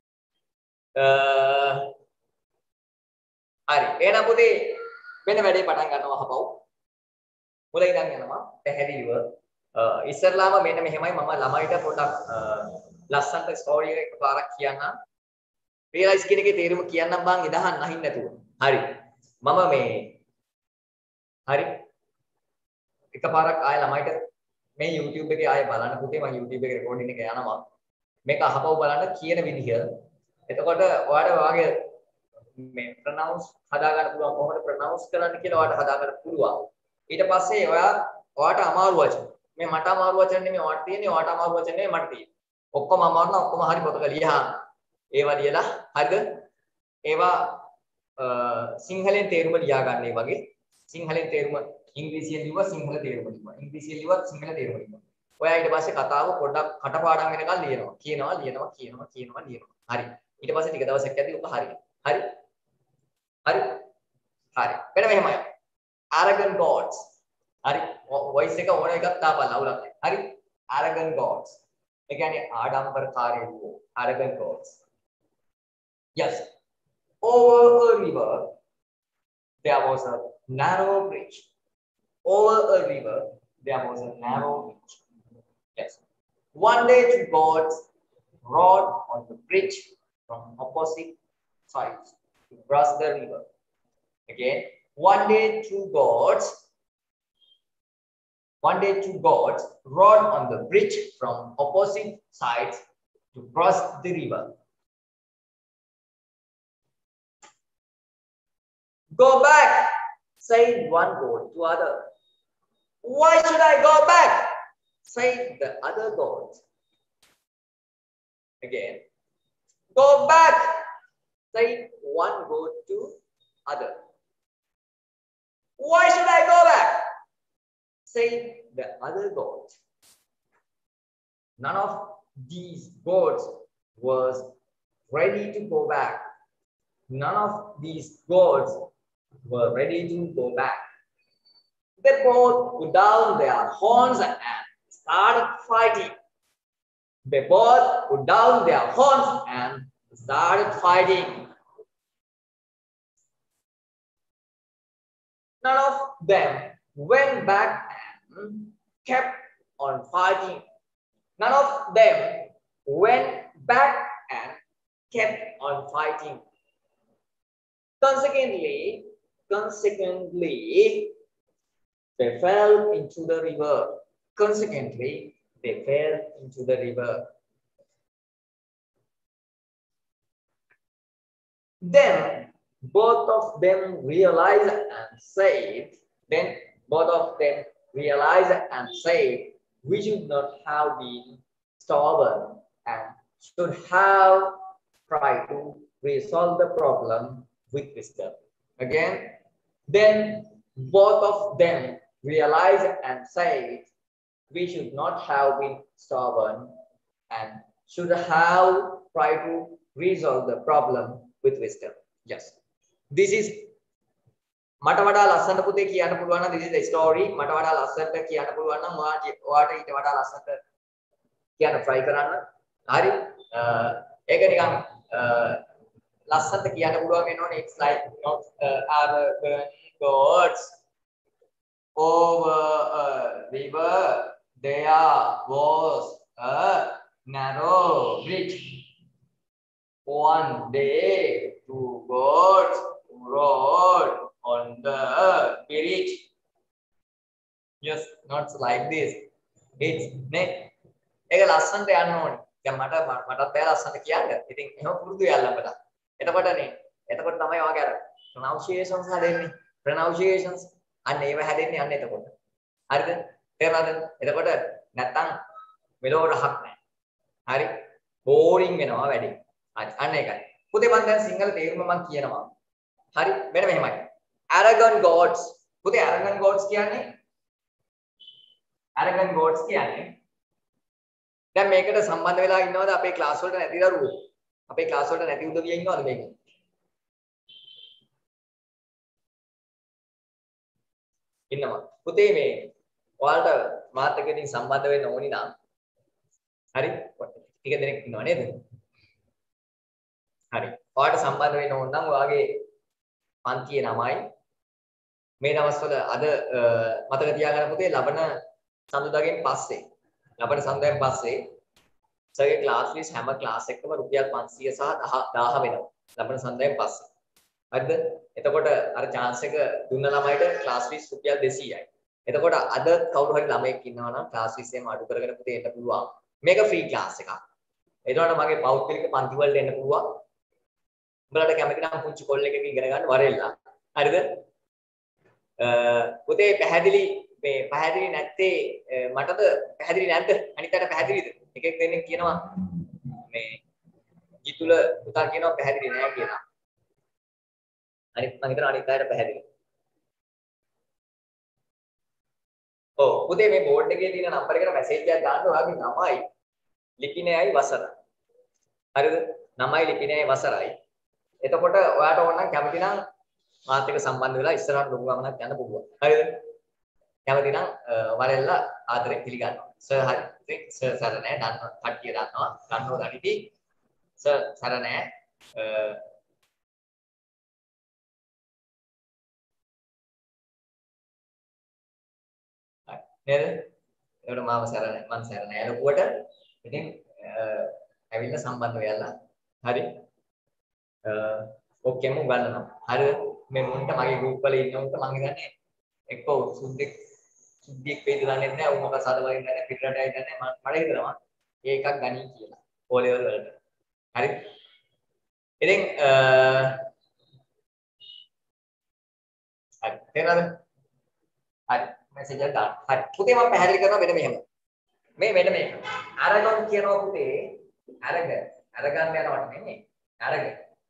හරි. එහෙනම් පුතේ මෙන්න වැඩේ පටන් ගන්නවා අහපව්. මුලින් ඉඳන් යනවා පැහැදිලිව. ඉස්සරලාම මෙන්න මෙහෙමයි මම ළමයිට පොඩක් ලස්සනට ස්ටෝරි එකක් පාරක් කියන්නම්. රියලයිස් කියන එකේ තේරුම කියන්නම් බං ඉදහන් නැහින් නැතුව. හරි. මම මේ හරි. එකපාරක් ආයෙ ළමයිට මේ YouTube එකේ ආයෙ බලන්න පුතේ මම YouTube එකේ රෙකෝඩින් එක යනවා මේක අහපව බලන්න කියන විදිහ එතකොට ඔයාලට ඔයාගේ මේ ප්‍රොනවුන්ස් හදා ගන්න පුළුවන් කොහොමද ප්‍රොනවුන්ස් කරන්න කියලා ඔයාලට හදා ගන්න පුළුවන් ඊට පස්සේ ඔයා ඔයාට අමාරු වචන මේ මට අමාරු වචන නෙමෙයි ඔයාට තියෙන්නේ ඔයාට අමාරු වචන නෙමෙයි මට තියෙන්නේ ඔක්කොම අමාරුන ඔක්කොම හරි පොතක ලියහා ඒවා ලියලා හරිද ඒවා සිංහලෙන් තේරුම ලියා ගන්න ඒ වගේ සිංහලෙන් තේරුම ඉංග්‍රීසියෙන් ලියුවා සිංහල තේරුම ලියුවා ඉංග්‍රීසියෙන් ලියුවා සිංහල තේරුම ලියුවා ඔයා ඊට පස්සේ කතාව පොඩ්ඩක් කටපාඩම් වෙනකන් ලියනවා කියනවා ලියනවා කියනවා කියනවා ලියනවා හරි ඊට පස්සේ ටික දවසක් යද්දී ඔක හරි හරි හරි හරි වෙන මෙහෙමයි arrogant gods හරි වොයිස් එක ඕන එකක් දාපන් අවුලක් හරි arrogant gods ඒ කියන්නේ ආඩම්බරකාරී වූ arrogant gods yes over a river there was a narrow bridge over a river there was a narrow bridge yes one day two gods rode on the bridge from opposite sides to cross the river again one day two gods one day two gods rode on the bridge from opposite sides to cross the river go back said one god to other why should I go back said the other god again go back said one god to other why should I go back said the other god none of these gods was ready to go back none of these gods were ready to go back they both put down their horns and started fighting they both put down their horns and started fighting none of them went back and kept on fighting none of them went back and kept on fighting consequently consequently they fell into the river consequently they fell into the river then both of them realized and said then both of them realized and said we should not have been stubborn and should have tried to resolve the problem with wisdom again then both of them realized and said we should not have been stubborn and should have tried to resolve the problem with wisdom yes this is මට වඩා ලස්සන පුතේ කියන්න පුළුවන් නම් this is the story මට වඩා ලස්සනට කියන්න පුළුවන් නම් ඔයාට ඊට වඩා ලස්සනට කියන්න try කරන්න හරි ඒක නිකන් ලස්සනට කියන්න පුළුවන් වෙනෝනේ it's like not uh, arrogant gods over a river there was a narrow bridge one day two gods rode on the bridge yes not like this it's නේ ඒක ලස්සනට යන්න ඕනේ දැන් මට මටත් බෑ ලස්සනට කියන්න ඉතින් එහෙම පුරුදු වෙලා අපිට එතකොටනේ එතකොට තමයි ඔයාගේ අර pronunciations හැදෙන්නේ pronunciations අන්න ඒව හැදෙන්නේ අන්න එතකොට හරිද තේරුණාද එතකොට නැත්තම් මෙලොවට හක් නැහැ හරි බෝරින් වෙනවා වැඩි හරි අන්න ඒකයි පුතේ මම දැන් සිංහල තේරුම මම කියනවා හරි මෙන්න මෙහෙමයි arrogant gods පුතේ arrogant gods කියන්නේ arrogant gods කියන්නේ දැන් මේකට සම්බන්ධ වෙලා ඉන්නවද අපේ ක්ලාස් වලට නැති දරුවෝ අපේ ක්ලාස් වලට නැති උදවිය ඉන්නවද මේක ඉන්නවා පුතේ මේ ඔයාලට මාත් එක්ක ඉතින් සම්බන්ධ වෙන්න ඕනි නම් හරි ටික දෙනෙක් ඉන්නව නේද හරි ඔයාලට සම්බන්ධ වෙන්න ඕන නම් ඔයාගේ පන්තියේ නමයි මේ දවස්වල අද මතක තියාගන්න පුතේ ලබන සඳුදාගෙන් පස්සේ ලබන සඳුදාගෙන් පස්සේ සර්ගේ ක්ලාස් ෆීස් හැම ක්ලාස් එකකම රුපියල් පන්සිය සහ දහය වෙනවා ලබන සඳුදාගෙන් පස්සේ හරිද එතකොට අර chance එක දුන්න ළමයිට ක්ලාස් ෆීස් රුපියල් දෙසීයයි එතකොට අද කවුරු හරි ළමයෙක් ඉන්නවා නම් ක්ලාස් ෆීස් එකම අඩු කරගෙන පුතේ එන්න පුළුවන් මේක ෆ්‍රී ක්ලාස් එකක් එතකොට මගේ පෞද්ගලික පන්ති වලට එන්න පුළුවන් උඹලට කැමති නම් පුංචි කොල් එකක ඉගෙන ගන්න වරෙල්ලා හරිද පුතේ පැහැදිලි මේ පැහැදිලි නැත්තේ මටද පැහැදිලි නැද්ද අනිත් අයට පැහැදිලිද එකෙක් දෙන්නෙක් කියනවා මේ ගිතුල පුතා කියනවා පැහැදිලි නෑ කියලා. අනිත් මම හිතනවා අනිත් අයට පැහැදිලි. ඔව් පුතේ මේ බෝඩ් එකේ තියෙන නම්බර එකට මැසේජ් එකක් දාන්න ඔයාගේ නමයි ලිපිනයයි වසරයි. හරිද? නමයි ලිපිනයයි වසරයි. එතකොට ඔයාට ඕන නම් කැමති නම් මාත් එක්ක සම්බන්ධ වෙලා ඉස්සරහට ලොකු ගමනක් යන්න පුළුවන්. හරිද? කැමති නම් වරෙල්ලා ආදරෙන් පිළිගන්නවා. සර් හරි. ඉතින් සර් සර නෑ දන්න කට්ටිය දන්නවා. දන්නෝ දනිති. සර් සර නෑ නේද? ඒකට මාව සර නෑ මං සර නෑ ලොකුවට. ඉතින් ඇවිල්ලා සම්බන්ධ වෙලා. හරි. ඔක්කොම උගන්වනවා. හරිද? මේ මුන්ට මගේ ගෲප් වල ඉන්නවුන්ට මං හිතන්නේ එක්ක සුද්දෙක් සුද්දියෙක් වේද දන්නේ නැහැ. උන් මොකක් සාද වලින් දන්නේ පිටරටයි දන්නේ මට හිතනවා. ඒ එකක් ගනී කියලා. ඕ ලෙවල් වලට. හරි. ඉතින් අ හරි. තේරෙනවද? හරි. මැසේජ් එක දාන්න. හරි. පුතේ මම පැහැදිලි කරනවා මෙන්න මෙහෙම. මේ මෙන්න මේක. අරගන් කියනවා පුතේ. අරග. අරගන් යනවට නෙමෙයි. අරග.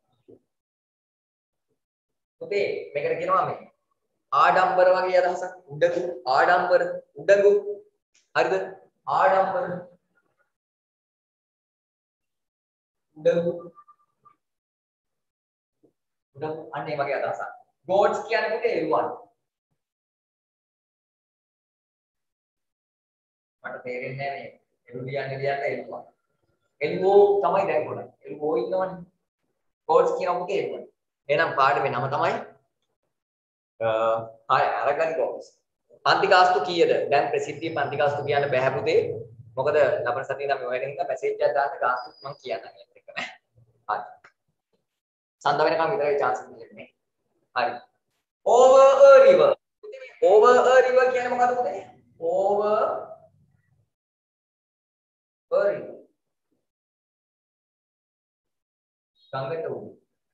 පුතේ මේකට කියනවා මේ ආඩම්බර වගේ අදහසක්. උඩඟු ආඩම්බර උඩඟු. හරිද? ආඩම්බර උඩඟු උඩඟු අන්න ඒ වගේ අදහසක්. ගෝඩ්ස් කියන්නේ පුතේ එළුවන්. මට තේරෙන්නේ නැහැ මේ එළුලියන් එළියන්ට එළුවන්. එළුවෝ තමයි දැන් ගොඩක්. එළුවෝ ඉන්නවනේ. ගෝඩ්ස් කියන පුතේ එළුවන්. එහෙනම් පාඩමේ නම තමයි අ අරගන් ගෝඩ්ස්. පන්ති කාස්තු කීයද? දැන් ප්‍රසිද්ධිය පන්ති කාස්තු කියන්න බෑ පුතේ. මොකද ලබන සතියේ නම් ඔය වෙනින්ද මැසේජ් එකක් දාන්න කාස්තු මම කියන්නම් ඒත් එක නෑ. හරි. සඳ වෙනකම් විතරයි chance එක දෙන්නේ. හරි. over a river. පුතේ මේ over a river කියන්නේ මොකද්ද පුතේ? over a river. ගඟට උඩ.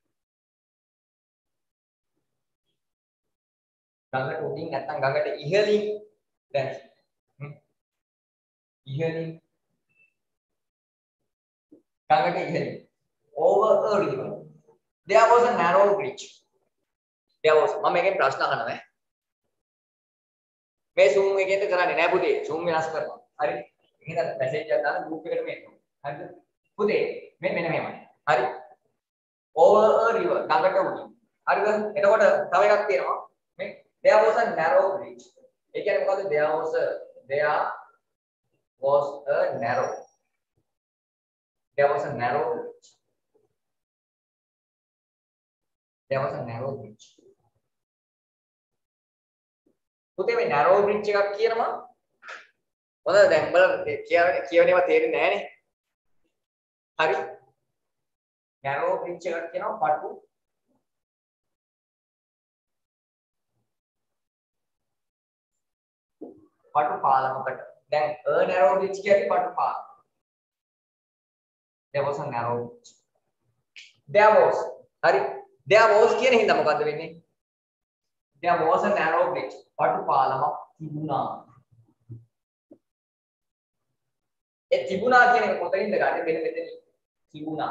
ගඟට උඩින් නැත්නම් ගඟට ඉහළින් දැන් ඉහළින් ගඟට ඉහළින් over a river there was a narrow bridge there was මම මේකෙන් ප්‍රශ්න අහනවා මේ zoom එකෙන් කරන්නේ නෑ පුතේ zoom වෙනස් කරනවා හරි එහෙනම් මැසේජ් එකක් දාන්න group එකට මේක හරිද පුතේ මේ මෙන්න මෙහෙමයි හරි over a river ගඟට උඩින් හරිද එතකොට තව එකක් තියෙනවා මේ there was a narrow bridge ඒ කියන්නේ මොකද්ද there was a there was a narrow there was a narrow bridge there was a narrow bridge පුතේ මේ narrow bridge එකක් කියනවා මොනවද දැන් බලන්න කියන්නේ කියවනේවා තේරෙන්නේ නැහනේ හරි narrow bridge එකක් කියනවා පටු පටු පාලමකට දැන් a narrow bridge කියන්නේ පටු පාලම there was a narrow bridge there was හරි there was කියන හින්දා මොකද්ද වෙන්නේ there was a narrow bridge පටු පාලමක් තිබුණා ඒ තිබුණා කියන එක කොතනින්ද ගන්නේ මෙන්න මෙතන තිබුණා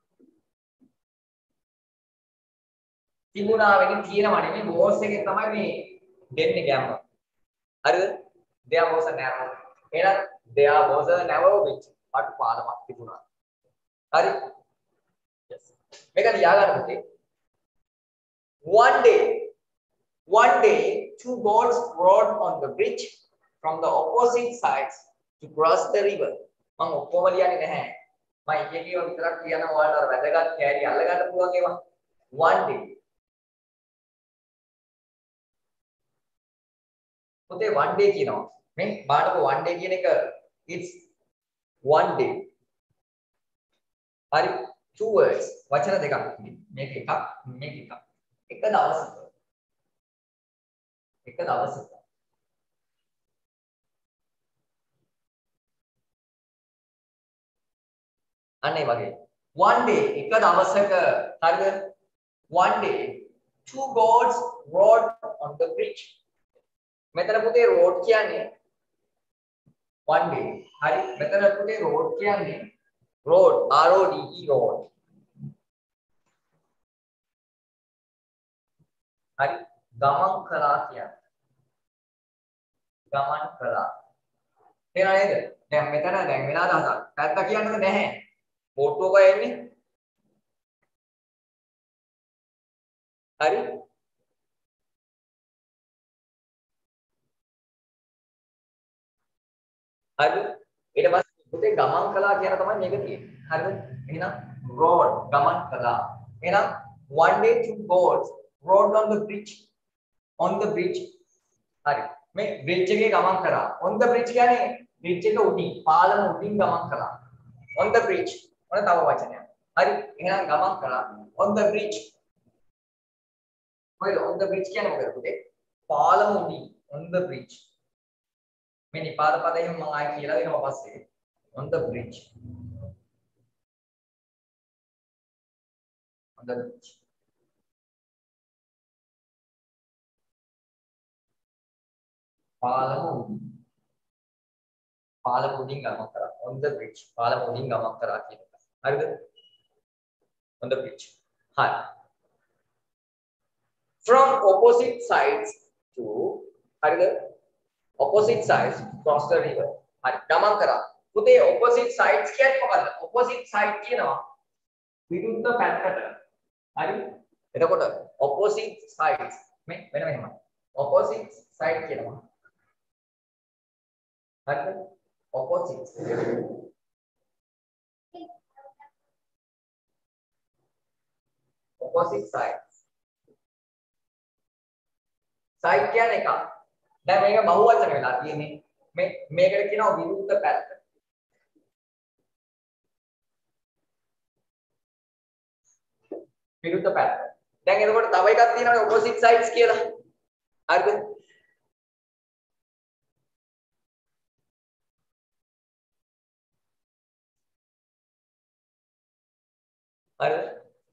තිබුණා වෙන්නේ තියෙනවා නෙමෙයි was එකෙන් තමයි මේ දෙන්නේ ගැම්ම හරිද there was a narrow එහෙනම් there was a narrow bridge පටු පාලමක් තිබුණා හරි yes මේක ලියාගන්න පුතේ one day one day two boats rowed on the bridge from the opposite sides to cross the river මම ඔක්කොම ලියන්නේ නැහැ මම එක එක ඒවා විතරක් කියනවා ඔයාලට අර වැදගත් කැරි අල්ල ගන්න පුළුවන් ඒවා one day පුතේ one day කියනවා මේ බාටක one day කියන එක it's one day හරි two words වචන දෙකක් මේක එකක් මේක එකක් එක දවසක එක දවසක අනේ වගේ one day එක දවසක හරිද one day two boats rowed on the bridge මෙතන පුතේ road කියන්නේ one day hari මෙතන පුතේ road කියන්නේ road R O D E road hari ගමන් කළා කියන්නේ ගමන් කළා තේරෙනවද නේද දැන් මෙතන දැන් වෙන අදහසක් පැත්ත කියන්නද නැහැ ෆෝටෝ එක එන්නේ හරි හරි ඊට පස්සේ පුතේ ගමන් කළා කියන තමයි මේක තියෙන්නේ හරිද එහෙනම් road ගමන් කළා එහෙනම් one day two boats rode on the bridge on the bridge හරි මේ bridge එකේ ගමන් කරා on the bridge කියන්නේ bridge එක උඩින් පාලම උඩින් ගමන් කළා on the bridge මොන තව වචනයක් හරි එහෙනම් ගමන් කළා on the bridge කොහෙද on the bridge කියන්නේ මොකද පුතේ පාලම උඩින් on the bridge මේ නිපාත පදයෙන් මම ආයෙ කියලා දෙනවා පස්සේ on the bridge on the bridge පාලම උඩින් පාලම උඩින් ගමන් කරා on the bridge පාලම උඩින් ගමන් කරා කියන එක හරිද on the bridge හරි from opposite sides to හරිද opposite sides cross the river හරි ගමන් කරා පුතේ opposite sides කියන්නේ මොකද්ද opposite side කියනවා විරුද්ධ පැත්තට හරි එතකොට opposite sides මේ වෙන මෙහෙම opposite side කියනවා හරිද opposite opposite sides side කියන්නේ එක දැන් මේක බහුවචන වෙලා තියෙන්නේ මේ මේකට කියනවා විරුද්ධ පැත්ත විරුද්ධ පැත්ත දැන් එතකොට තව එකක් තියෙනවානේ opposite sides කියලා හරිද හරිද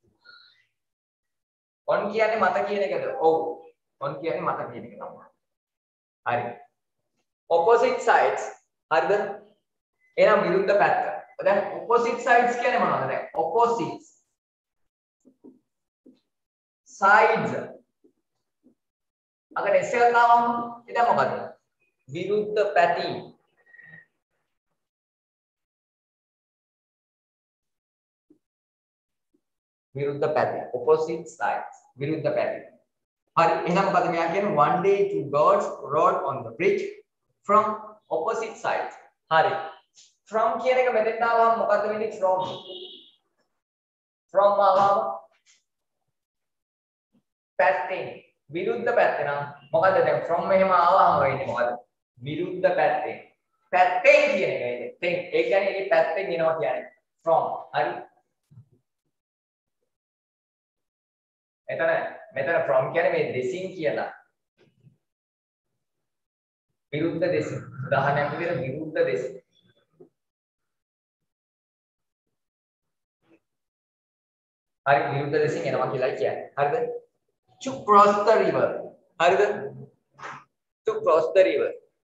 on කියන්නේ මත කියන එකද ඔව් on කියන්නේ මත කියන එක තමයි හරි opposite sides හරිද එහෙනම් විරුද්ධ පැත්ත දැන් opposite sides කියන්නේ මොනවද දැන් opposite sides අගට S එකක් දාමු ඉතින් මොකද විරුද්ධ පැති විරුද්ධ පැති opposite sides විරුද්ධ පැති හරි එහෙනම් මොකද මෙයා කියන්නේ one day two birds rode on the bridge from opposite sides හරි from කියන එක මෙතෙන් ආවම මොකද වෙන්නේ from from ආවම පැත්තෙන් විරුද්ධ පැත්ත නම් මොකද දැන් from මෙහෙම ආවම වෙන්නේ මොකද විරුද්ධ පැත්තෙන් පැත්තෙන් කියන එක නේද තෙන් ඒ කියන්නේ මේ පැත්තෙන් එනවා කියන්නේ from හරි එතන මෙතන from කියන්නේ මේ දෙසින් කියලා විරුද්ධ දෙසින් උදාහරණයක් විදිහට විරුද්ධ දෙසින් හරි විරුද්ධ දෙසින් එනවා කියලා කියන්නේ හරිද to cross the river හරිද to cross the river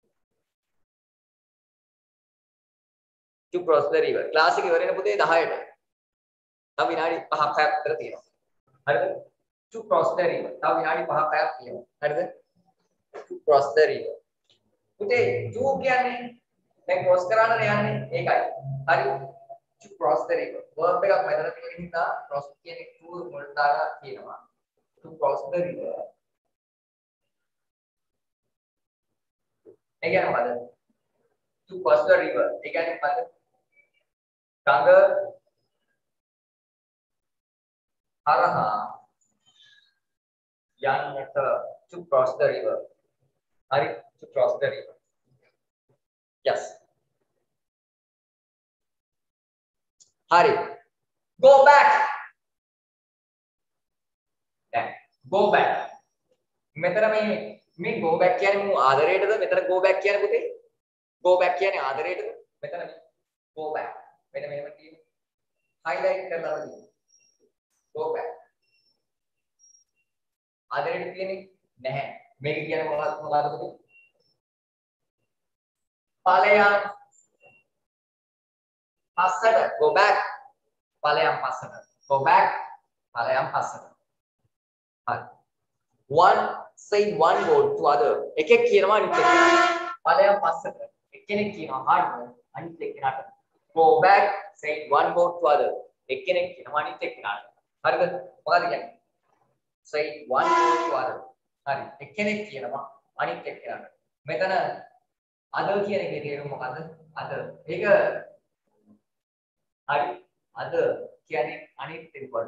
to cross the river class එක ඉවර වෙන පුතේ දහයට තව විනාඩි පහක් හයක් විතර තියෙනවා හරිද to cross the river තව විනාඩි පහක් හයක් තියෙනවා හරිද to cross the river පුතේ to කියන්නේ දැන් cross කරන්න යන්නේ ඒකයි හරි to cross the river verb එකක් මෙතන තියෙන නිසා cross කියන්නේ to මුල් දාලා කියනවා to cross the river ඒ කියන්නේ මොකද to cross the river ඒ කියන්නේ මොකද ගඟ හරහා යන්නට to cross the river හරි to cross the river yes hari go back දැන් go back මෙතන මේ මේ go back කියන්නේ මු ආදරයටද මෙතන go back කියන්නේ පුතේ go back කියන්නේ ආදරයටද මෙතන go back මෙන්න මෙහෙම තියෙන highlight කරලා තියෙනවා go back ආදරයට තියෙන්නේ නැහැ මේක කියන්නේ මොකක්ද මොකක්ද පුතේ ඵලයන් පස්සට go back ඵලයන් පස්සට go back ඵලයන් පස්සට හරි one say one word to other එකෙක් කියනවා අනිත් එක්කෙනාට ඵලයන් පස්සට එක්කෙනෙක් කියනවා hard අනිත් එක්කෙනාට go back say one word to other එක්කෙනෙක් කියනවා අනිත් එක්කෙනාට හරිද මොකද කියන්නේ say one word to other හරි එක්කෙනෙක් කියනවා අනිත් එක්කෙනාට මෙතන other කියන එකේ තේරුම මොකද්ද other ඒක හරි other කියන්නේ අනිත් එක්කට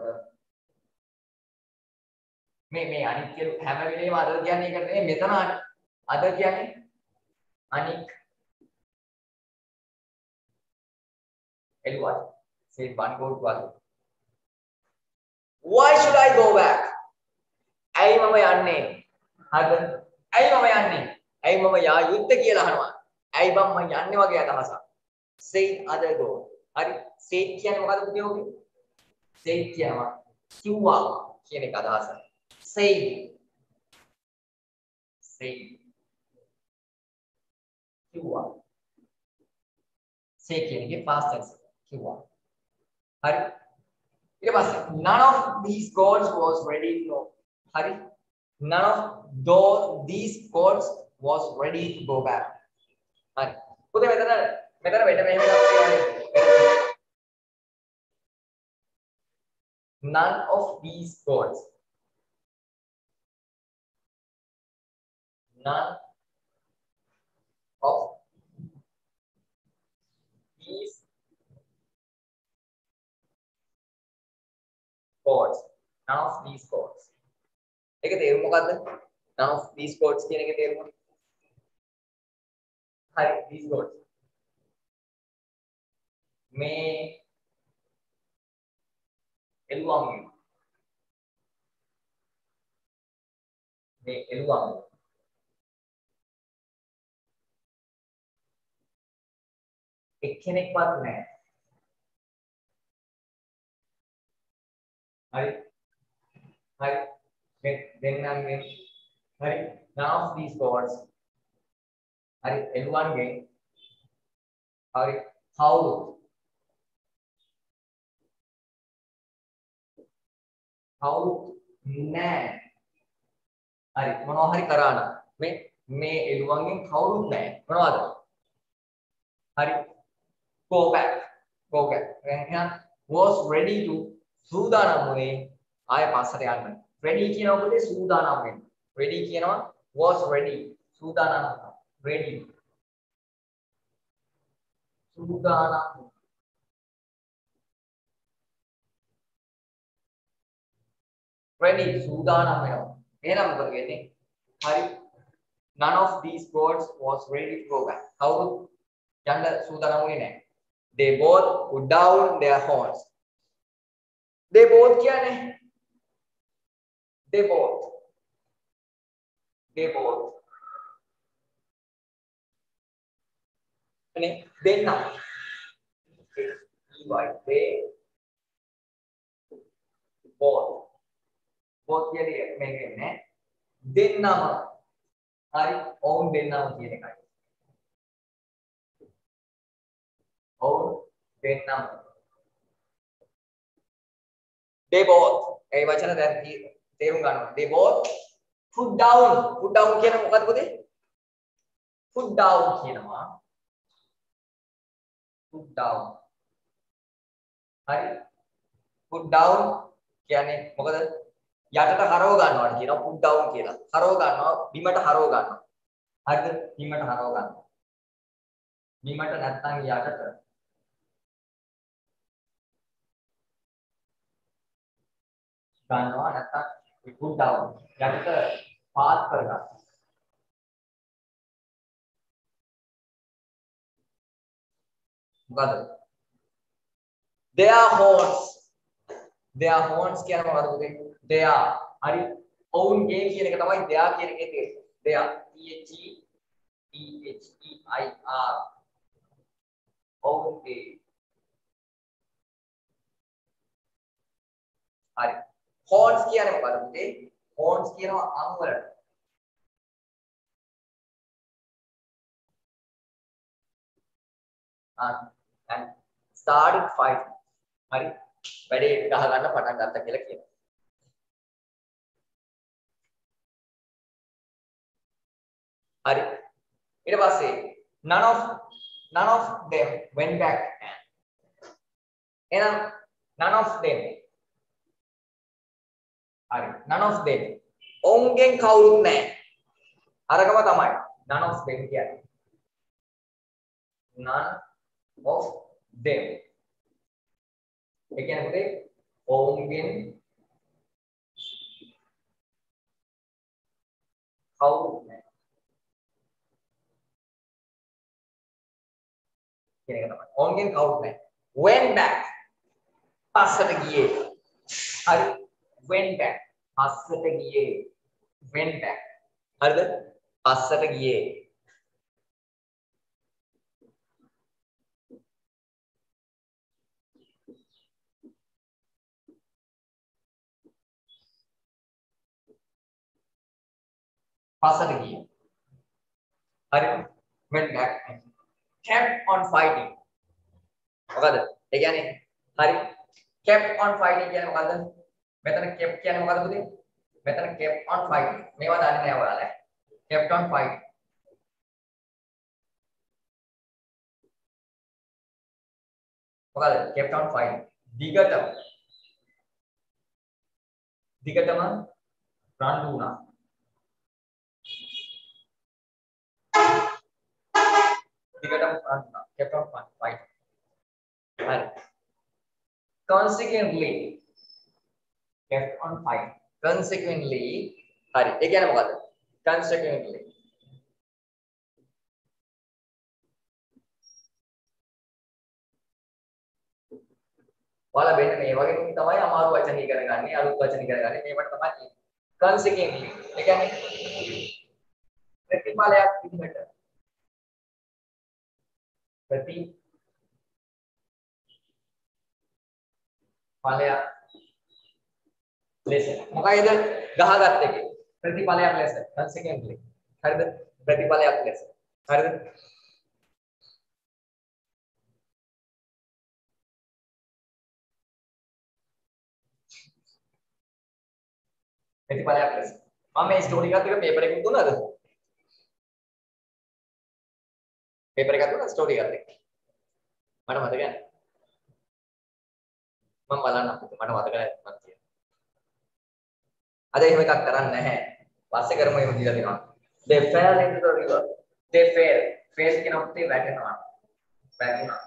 මේ මේ අනිත් කියන හැම වෙලේම other කියන්නේ ඒකට නෙමෙයි මෙතන other කියන්නේ අනික් එළුවා say one word to other why should I go back ඇයි මම යන්නේ හරිද ඇයි මම යන්නේ ඇයි මම යා යුද්ධ කියලා අහනවා ඇයි බම් මම යන්නේ වගේ අදහසක් say other go හරි say කියන්නේ මොකද්ද පුතේ ඔගේ say කියනවා කිව්වා කියන එක අදහස say say කිව්වා say කියන එකේ past tense කිව්වා හරි ඊට පස්සේ none of these gods was ready to hari none of those these gods was ready to go back hari පුතේ මෙතන මෙතන වෙන්න මෙහෙම එකක් තියෙනවා none of these gods none of these gods none of these gods ඒකේ තේරුම මොකද්ද none of these gods කියන එකේ තේරුම හරි these gods මේ එළුවම් මේ එළුවම් එක්කෙනෙක්වත් නැහැ හරි හරි දෙන්නන්ගේ හරි none of these gods හරි එළුවන්ගේ හරි කවුරු කවුරු නැහැ හරි මොනවා හරි කරා නම් මේ මේ එළුවන්ගෙන් කවුරුත් නැහැ මොනවද හරි go back go back එහෙනම් was ready to සූදානම් වුණේ ආය පස්සට යන්න ready කියනවා පොතේ සූදානම් වෙන්න ready කියනවා was ready සූදානම් ready සූදානම් ready සූදානම් වෙනවා එහෙනම් මොකද වෙන්නේ හරි none of these gods was ready to go back කවුරුත් යන්න සූදානම් වුණේ නැහැ they both put down their horns they both කියන්නේ they both they both අනේ දෙන්න ey they both both කියන්නේ මේක නේ දෙන්නම හරි ඔවුන් දෙන්නම කියන එකයි ඔවුන් දෙන්නම they both ඒ වචන දැන් තේරුම් ගන්නවා they both put down put down කියන මොකද්ද පුතේ put down කියනවා put down හරි put down කියන්නේ මොකද යටට හරව ගන්නවාට කියනවා put down කියලා හරව ගන්නවා බිමට හරව ගන්නවා හරිද බිමට හරව ගන්නවා බිමට නැත්තම් යටට ගන්නවා නැත්තම් put down යටට පාත් කරගන්න මොකද their horns their horns කියන්නේ මොකද පුතේ their හරි ඔවුන්ගේ කියන එක තමයි their කියන එකේ තේරුම their t h e t h e i r ඔවුන්ගේ හරි horns කියන්නේ මොකද පුතේ horns කියනවා අං වලට and started fighting. හරි වැඩේ ගහ ගන්න පටන් ගත්තා කියලා කියනවා. හරි ඊට පස්සේ none of none of them went back. එහෙනම් none of them හරි none of them ඔවුන්ගෙන් කවුරුත් නැහැ. අරකම තමයි none of them කියන්නේ. none of them ඒ කියන්නේ මොකද? ඔවුන්ගෙන් කවුරුත් නැහැ. කියන එක තමයි. ඔවුන්ගෙන් කවුරුත් නැහැ. went back පස්සට ගියේ. හරි went back පස්සට ගියේ. went back හරිද? පස්සට ගියේ. පස්සට ගියේ. හරි went back kept on fighting. මොකද? ඒ කියන්නේ හරි kept on fighting කියන්නේ මොකද්ද? මෙතන kept කියන්නේ මොකද්ද පුතේ? මෙතන kept on fighting. මේවා දන්නේ නැහැ ඔයාලා. kept on fighting. මොකද? kept on fighting. දිගටම දිගටම රණ්ඩු වුණා. දිගටම රණ්ඩු වුණා. kept on fighting. හරි. consequently kept on fighting. consequently හරි ඒ කියන්නේ මොකද්ද? consequently ඔයාලා වෙන්න මේ වගේ තමයි අමාරු වචන ඉගෙන ගන්න, අලුත් වචන ඉගෙන ගන්න. මේවට තමයි consequently ඒ කියන්නේ ප්‍රතිඵලයක් විදිහට ප්‍රති ඵලයක් ලෙස මොකයිද ගහගත්ත එකේ ප්‍රතිඵලයක් ලෙස consequently හරිද? ප්‍රතිඵලයක් ලෙස හරිද? ප්‍රතිඵලයක් ලෙස මම මේ ස්ටෝරි එකත් එක පේපර් එකකින් දුන්නාද? පේපර් එකක් දුන්නා ස්ටෝරි එකත් එක්ක. මට මතක නැහැ. මම බලන්න අපිට මට මතක නැහැ මම කියන්නේ. අද එහෙම එකක් කරන්නේ නැහැ. පස්සේ කරමු එහෙම දීලා දෙනවා. They fell into the river. They fell. Face කියන ඔත්තේ වැටෙනවා. වැටුණා.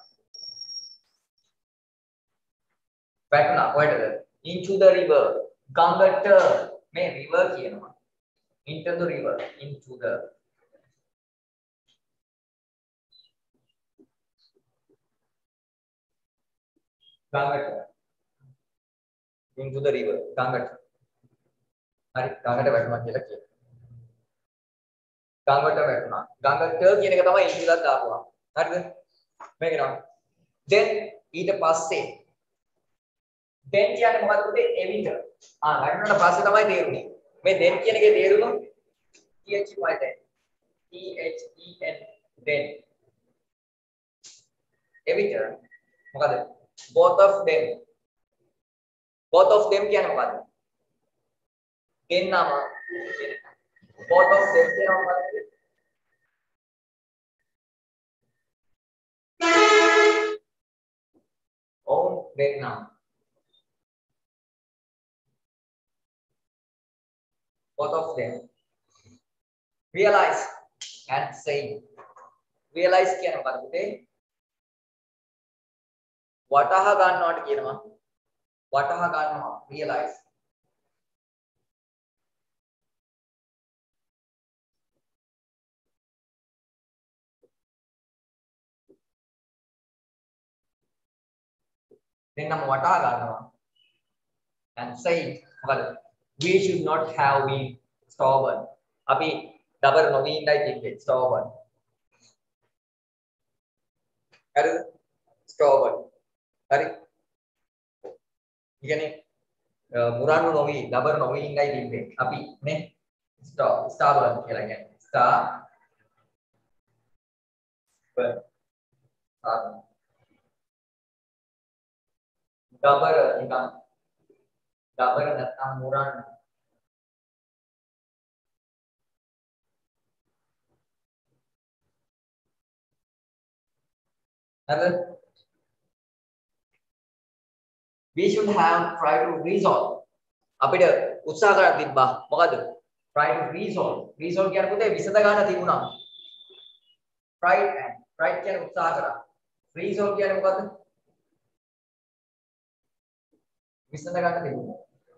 වැටුණා කොහෙටද? Into the river. ගඟට මේ river කියනවා. Into the river. Into the ගඟට. Into the river. ගඟට. හරි ගඟට වැටුණා කියලා කියනවා. ගඟට වැටුණා. ගඟට කියන එක තමයි ඉංග්‍රීසියෙන් දාපුවා. හරිද? මේක නම. then ඊට පස්සේ then කියන්නේ මොකද්ද පුතේ? එවිට. ආ වැටුණාට පස්සේ තමයි තේරුනේ. මේ then කියන එකේ තේරුම T H E then. T H E N then. එවිට මොකද? both of them. both of them කියන්නේ මොකද්ද? දෙන්නම both of them කියනවා මොකද්ද? ඔවුන් දෙන්නම both of them realize and say. realize කියන්නේ මොකද්ද පුතේ? වටහා ගන්නවට කියනවා. වටහා ගන්නවා realize. දෙන්නම වටහා ගන්නවා and say මොකද? we should not have been stubborn. අපි දබර නොවී ඉඳයි කිව්වේ stubborn. හරිද? stubborn. හරි. ඉගෙනේ මුරාණු නොවි දබර නොවි ඉඳයි කිව්වේ. අපි නේ stubborn කියලා කියන්නේ. stubborn. කාරණා ඩබර නිකන් ඩබර නැත්නම් මුරන් හරිද we should have try to resolve අපිට උත්සාහ කරලා තිබ්බා මොකද try to resolve resolve කියන්නේ පුතේ විසඳ ගන්න තිබුණා try and try කියන්නේ උත්සාහ කරා resolve කියන්නේ මොකද්ද විසඳ ගන්න තිබුණා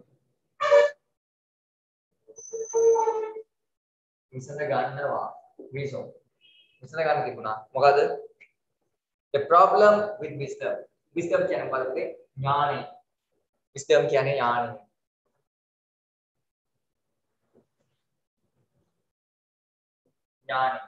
විසඳ ගන්නවා resolve විසඳ ගන්න තිබුණා මොකද the problem with wisdom wisdom කියන්නේ මොකද්ද ඥානය wisdom කියන්නේ ඥානය ඥානය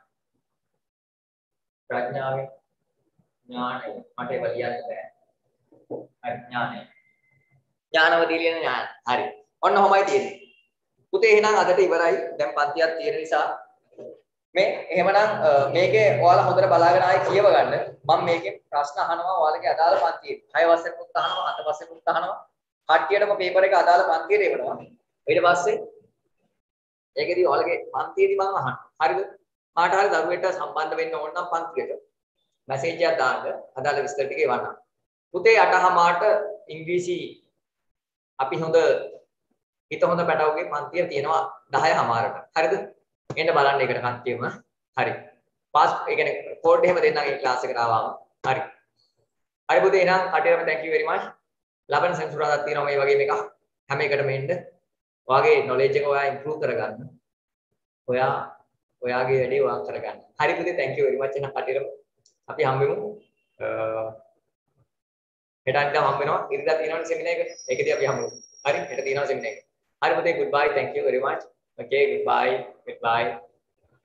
ප්‍රඥාවේ ඥානය මට ඒක ලියන්න බෑ හරි ඥානය ඥානවදී ලියන ඥාන හරි ඔන්න ඔහොමයි තියෙන්නේ පුතේ එහෙනම් අදට ඉවරයි දැන් පන්තියක් තියෙන නිසා මේ එහෙමනම් මේකේ ඔයාලා හොඳට බලාගෙන ආයේ කියව ගන්න මම මේකේ ප්‍රශ්න අහනවා ඔයාලගේ අදාළ පන්තියේ හය වසරේ පුත් අහනවා අට වසරේ පුත් අහනවා කට්ටියටම පේපර් එක අදාළ පන්තියට එවනවා ඊට පස්සේ ඒකෙදි ඔයාලගේ පන්තියේදී මම අහනවා හරිද කාට හරි දරුවෙක්ට සම්බන්ධ වෙන්න ඕන නම් පන්තියට මැසේජ් එකක් දාන්න අදාළ විස්තර ටික එවන්න පුතේ අටහමාට ඉංග්‍රීසි අපි හොඳ හිත හොඳ පැටවුගේ පන්තිය තියෙනවා දහය හමාරට හරිද එන්න බලන්න ඒකට කට්ටියම හරි පාස් ඒ කියන්නේ කෝඩ් එහෙම දෙන්නම් ඒ ක්ලාස් එකට ආවම හරි හරි පුතේ එහෙනම් කටියම thank you very much ලබන සෙන්සුරාදා තියෙනවා මේ වගේ එකක් හැම එකටම එන්න ඔයාගේ knowledge එක ඔයා improve කරගන්න ඔයා ඔයාගේ වැඩේ ඔයා කරගන්න හරි පුතේ thank you very much එහෙනම් කටියම අපි හම්බෙමු හෙට අනිද්දා හම්බ වෙනවා ඉරිදා තියෙනවනේ සෙමිනාර් එක ඒකදී අපි හම්බෙමු හරි හෙට තියෙනවා සෙමිනාර් එක හරි පුතේ goodbye thank you very much okay goodbye goodbye